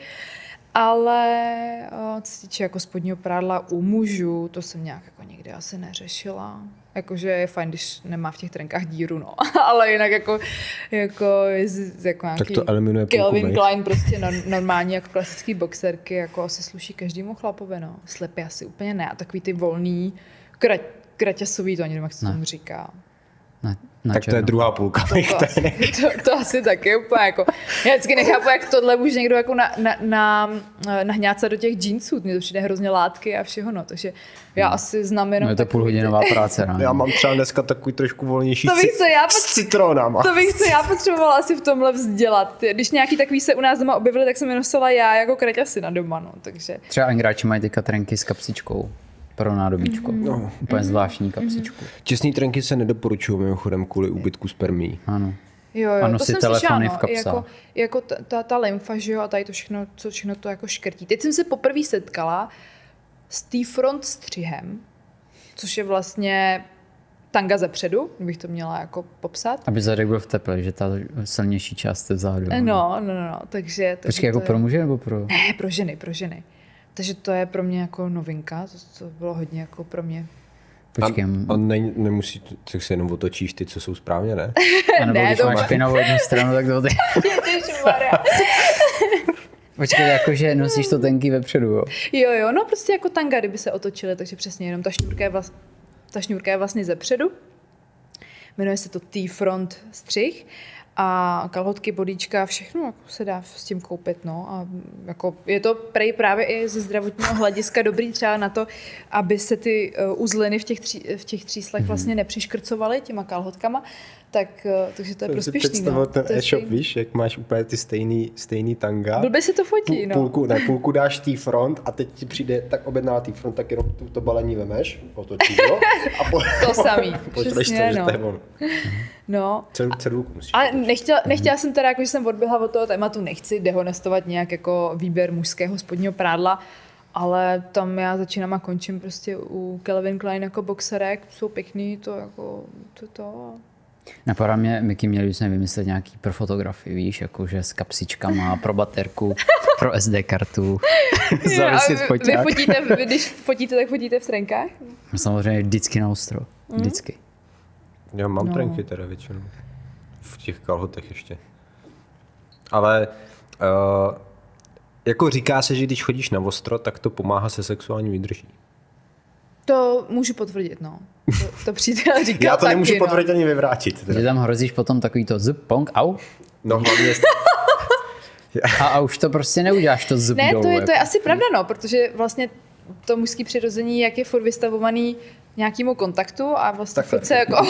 Ale co se týče jako spodního prádla u mužů, to jsem nějak jako nikdy asi neřešila. Jakože je fajn, když nemá v těch trenkách díru, no. Ale jinak jako nějaký Tak to eliminuje Calvin Klein prostě normální jako klasický boxerky, jako asi sluší každému chlapovi, no. Slepy asi úplně ne. A takový ty volný, kraťasový, to ani nevím, jak se tomu říká. Tak to je druhá půlka. To asi taky úplně jako, já vždycky nechápu, jak tohle může někdo jako nahňát do těch džínsů, mně to přijde hrozně látky a všeho, no, takže já asi znám jenom... No je to půlhodinová práce, no. Já mám třeba dneska takový trošku volnější s citrónama. To bych, co já potřebovala asi v tomhle vzdělat. Když nějaký takový se u nás doma objevily, tak jsem je nosila já jako kraťasy na doma, no, takže... Třeba angráči mají teďka trenky s kapsičkou. Pro nádobíčko. No. Úplně zvláštní kapsičku. Těsný trenky se nedoporučují mimochodem kvůli úbytku spermií. Ano. Jo, a nosit telefony v kapsách. Jako ta lymfa, že jo, a tady to všechno to jako škrtí. Teď jsem se poprvé setkala s T-front střihem, což je vlastně tanga zepředu, bych to měla jako popsat. Aby zadek byl v teple, že ta silnější část je vzadu. No, takže Počkej, jako pro muže nebo pro... Ne, pro ženy. Takže to je pro mě jako novinka, to bylo hodně jako pro mě. Počkej. A nemusí, tak se jenom otočíš ty, co jsou správně, ne? A nebo když máš špinavou jednu stranu, tak to ty... Ježišmarja. Počkej, jakože nosíš to tenky vepředu, jo? Jo, no prostě jako tanga, kdyby se otočily, takže přesně jenom ta šňůrka je vlastně zepředu. Jmenuje se to T-front střih. A kalhotky, bodíčka, všechno jako se dá s tím koupit. No. A jako je to právě i ze zdravotního hlediska dobrý třeba na to, aby se ty uzliny v těch tříslech vlastně nepřiškrcovaly těma kalhotkama. Takže to je prospěšný. Představil ten e-shop, víš, jak máš úplně ty stejný tanga. Blbě se to fotí, no. Půlku dáš T-front a teď ti přijde tak objedná T-front, tak jenom to balení vemeš, otočíš ho a to samý, přesně, no. No. Cedulku musíš. Ale nechtěla jsem teda, jako, že jsem odběhla od toho tématu, nechci dehonestovat nějak jako výběr mužského spodního prádla, ale tam já začínám a končím prostě u Calvin Klein jako boxerek, jsou pěkný, to jako to. Napadá mě, Miky, měli bychom vymyslet nějaký pro fotografii, víš, jakože s kapsičkama, pro baterku, pro SD kartu, zavěsit foťák. Když fotíte, tak fotíte v trenkách? Samozřejmě vždycky na ostro, vždycky. Já mám trenky teda většinou, v těch kalhotech ještě. Ale jako říká se, že když chodíš na ostro, tak to pomáhá se sexuální výdrží. To můžu potvrdit, no. To přítel říká. Já to nemůžu potvrdit ani vyvrátit. Že tam hrozíš potom takový to zup, pong, au? No hlavně... a už to prostě neuděláš to zup dolů. Ne, to je asi pravda, no, protože vlastně to mužské přirození, jak je furt vystavovaný nějakému kontaktu a vlastně furt se jako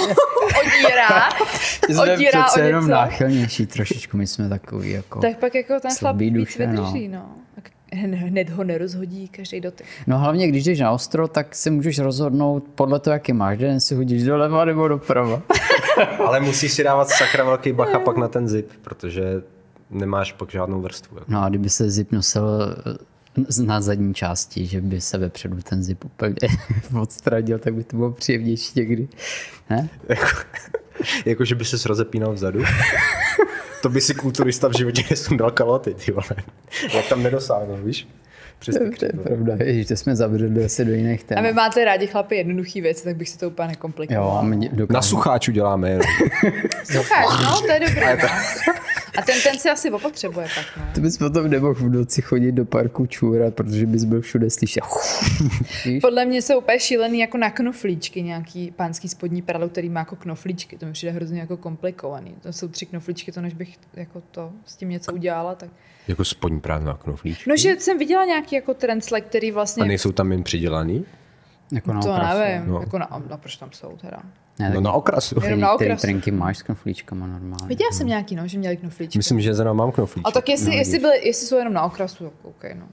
odírá přece o jenom něco. náchylnější trošičku, my jsme takový jako... Tak pak jako ten chlap víc vydrží, no. no. Hned ho nerozhodí každý dotyk. No hlavně, když jdeš na ostro, tak si můžeš rozhodnout podle toho, jaký máš den, si hodíš doleva nebo doprava. Ale musíš si dávat sakra velký bacha pak na ten zip, protože nemáš pak žádnou vrstvu. Jako. No a kdyby se zip nosil na zadní části, že by se vepředu ten zip úplně odstranil, tak by to bylo příjemnější někdy. Ne? Jako, že by ses rozepínal vzadu? To by si kulturista v životě nesundal kaloty, ty vole. Jak tam nedosáhnul, víš? To je pravda, ježiš, to jsme zabředli asi do jiných témat. A vy máte rádi chlapi jednoduchý věci, tak bych si to úplně nekomplikoval. Jo, a my na sucháču děláme jenom. Sucháč, no, to je dobré. A ten si asi opotřebuje pak, no. To bys potom nemohl v noci chodit do parku čůrat, protože bys byl všude slyšet. Podle mě jsou úplně šílený jako na knoflíčky, nějaký pánský spodní prádlo, který má jako knoflíčky. To mi přijde hrozně jako komplikovaný. To jsou 3 knoflíčky, to než bych jako to s tím něco udělala, tak... Jako spodní prádlo na knoflíčky? No, že jsem viděla nějaký jako trendslek, který vlastně... A nejsou tam jen přidělaný? Jako na to okrasu. Nevím, no. Jako proč tam jsou teda? Ne, no na okrasu. Který trenky máš s knoflíčkama normálně. Viděla jsem nějaký, no, že měli knoflíčky. Myslím, že zrovna mám knoflíčky. A tak jestli jsou jenom na okrasu, tak OK, no.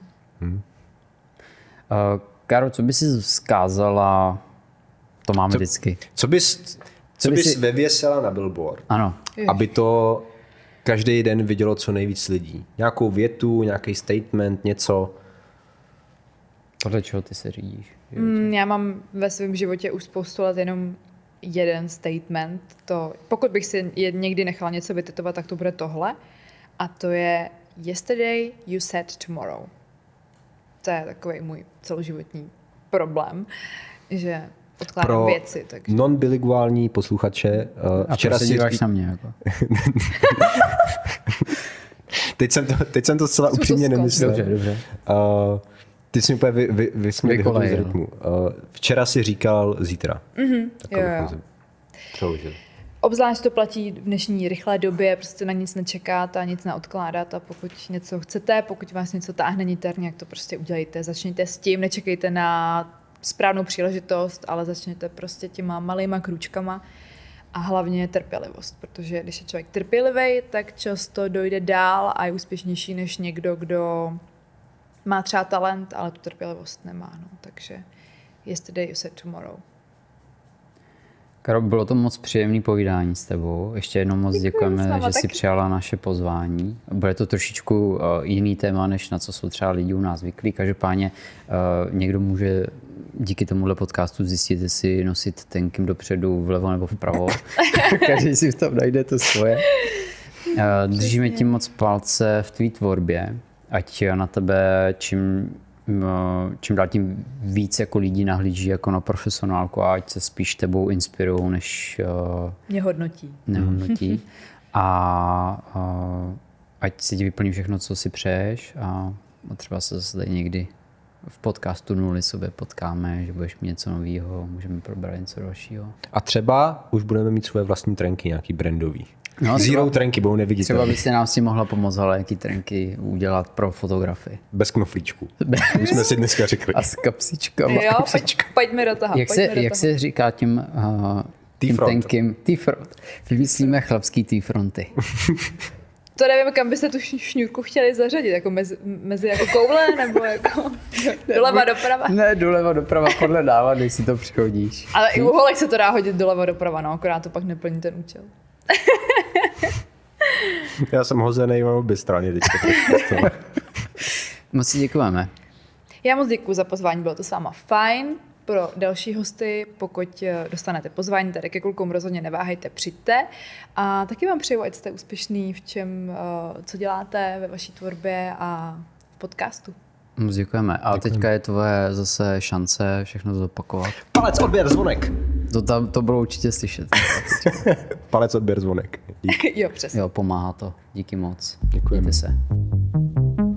Káro, co by si vzkázala, to máme vždycky. Co bys vyvěsila na billboard? Ano. Aby to každý den vidělo co nejvíc lidí. Nějakou větu, nějaký statement, něco. Podle čeho ty se řídíš? Já mám ve svém životě už spoustu let jenom jeden statement. Pokud bych si někdy nechala něco vytetovat, tak to bude tohle. A to je yesterday you said tomorrow. To je takový můj celoživotní problém, že odkládám věci. Takže. Non-bilinguální posluchače. Včera se díváš na mě. Jako. teď jsem to zcela upřímně nemyslel. Dobře. Ty jsi mi úplně vyhodil z rytmu. Včera si říkal zítra. Jo. Obzvlášť to platí v dnešní rychlé době, prostě na nic nečekat a nic neodkládat a pokud něco chcete, pokud vás něco táhne niterně, jak to prostě udělejte. Začněte s tím, nečekejte na správnou příležitost, ale začněte prostě těma malýma krůčkama a hlavně trpělivost, protože když je člověk trpělivý, tak často dojde dál a je úspěšnější než někdo, kdo má třeba talent, ale tu trpělivost nemá. No. Takže yesterday you said tomorrow. Karo, bylo to moc příjemný povídání s tebou. Ještě jednou moc děkujeme, že jsi přijala naše pozvání. Bude to trošičku jiný téma, než na co jsou třeba lidi u nás zvyklí. Každopádně někdo může díky tomuhle podcastu zjistit, jestli nosit tenkým dopředu, vlevo nebo vpravo. Každý si v tom najde to svoje. Držíme ti moc palce v tvý tvorbě, ať na tebe čím dál tím víc jako lidí nahlíží jako na profesionálku a ať se spíš tebou inspirujou, než mě hodnotí. Nehodnotí. A ať se ti vyplní všechno, co si přeješ a třeba se zase někdy v podcastu Nuly sobě potkáme, že budeš mít něco nového, můžeme probrat něco dalšího. A třeba už budeme mít svoje vlastní trenky, nějaký brandový. No, Zero trenky budou neviditelné. Třeba by si nám si mohla pomoct, ale jaký trenky udělat pro fotografii. Bez knoflíčku. Už jsme si dneska řekli. A s kapsičkama. Jo, pojďme do toho. Jak se říká tím tenkým T-front? Vymyslíme chlapský T-fronty. To nevím, kam byste tu šňůrku chtěli zařadit, jako mezi jako koule, nebo jako doleva doprava? Ne, doleva doprava podle návod, když si to přihodíš. Ale i u holek se to dá hodit doleva doprava, no, akorát to pak neplní ten účel. Já jsem hozený v obě straně teďka. Moc si děkujeme. Já moc děkuji za pozvání, bylo to s váma fajn. Pro další hosty, pokud dostanete pozvání tady ke klukům, rozhodně neváhejte, přijďte. A taky vám přeju, ať jste úspěšný v čem, co děláte ve vaší tvorbě a v podcastu. Moc děkujeme. A teďka je tvoje zase šance všechno zopakovat. Palec, odběr, zvonek. To bylo určitě slyšet. Palec, odběr, zvonek. Jo, přesně. Jo, pomáhá to. Díky moc. Děkujeme. Mějte se.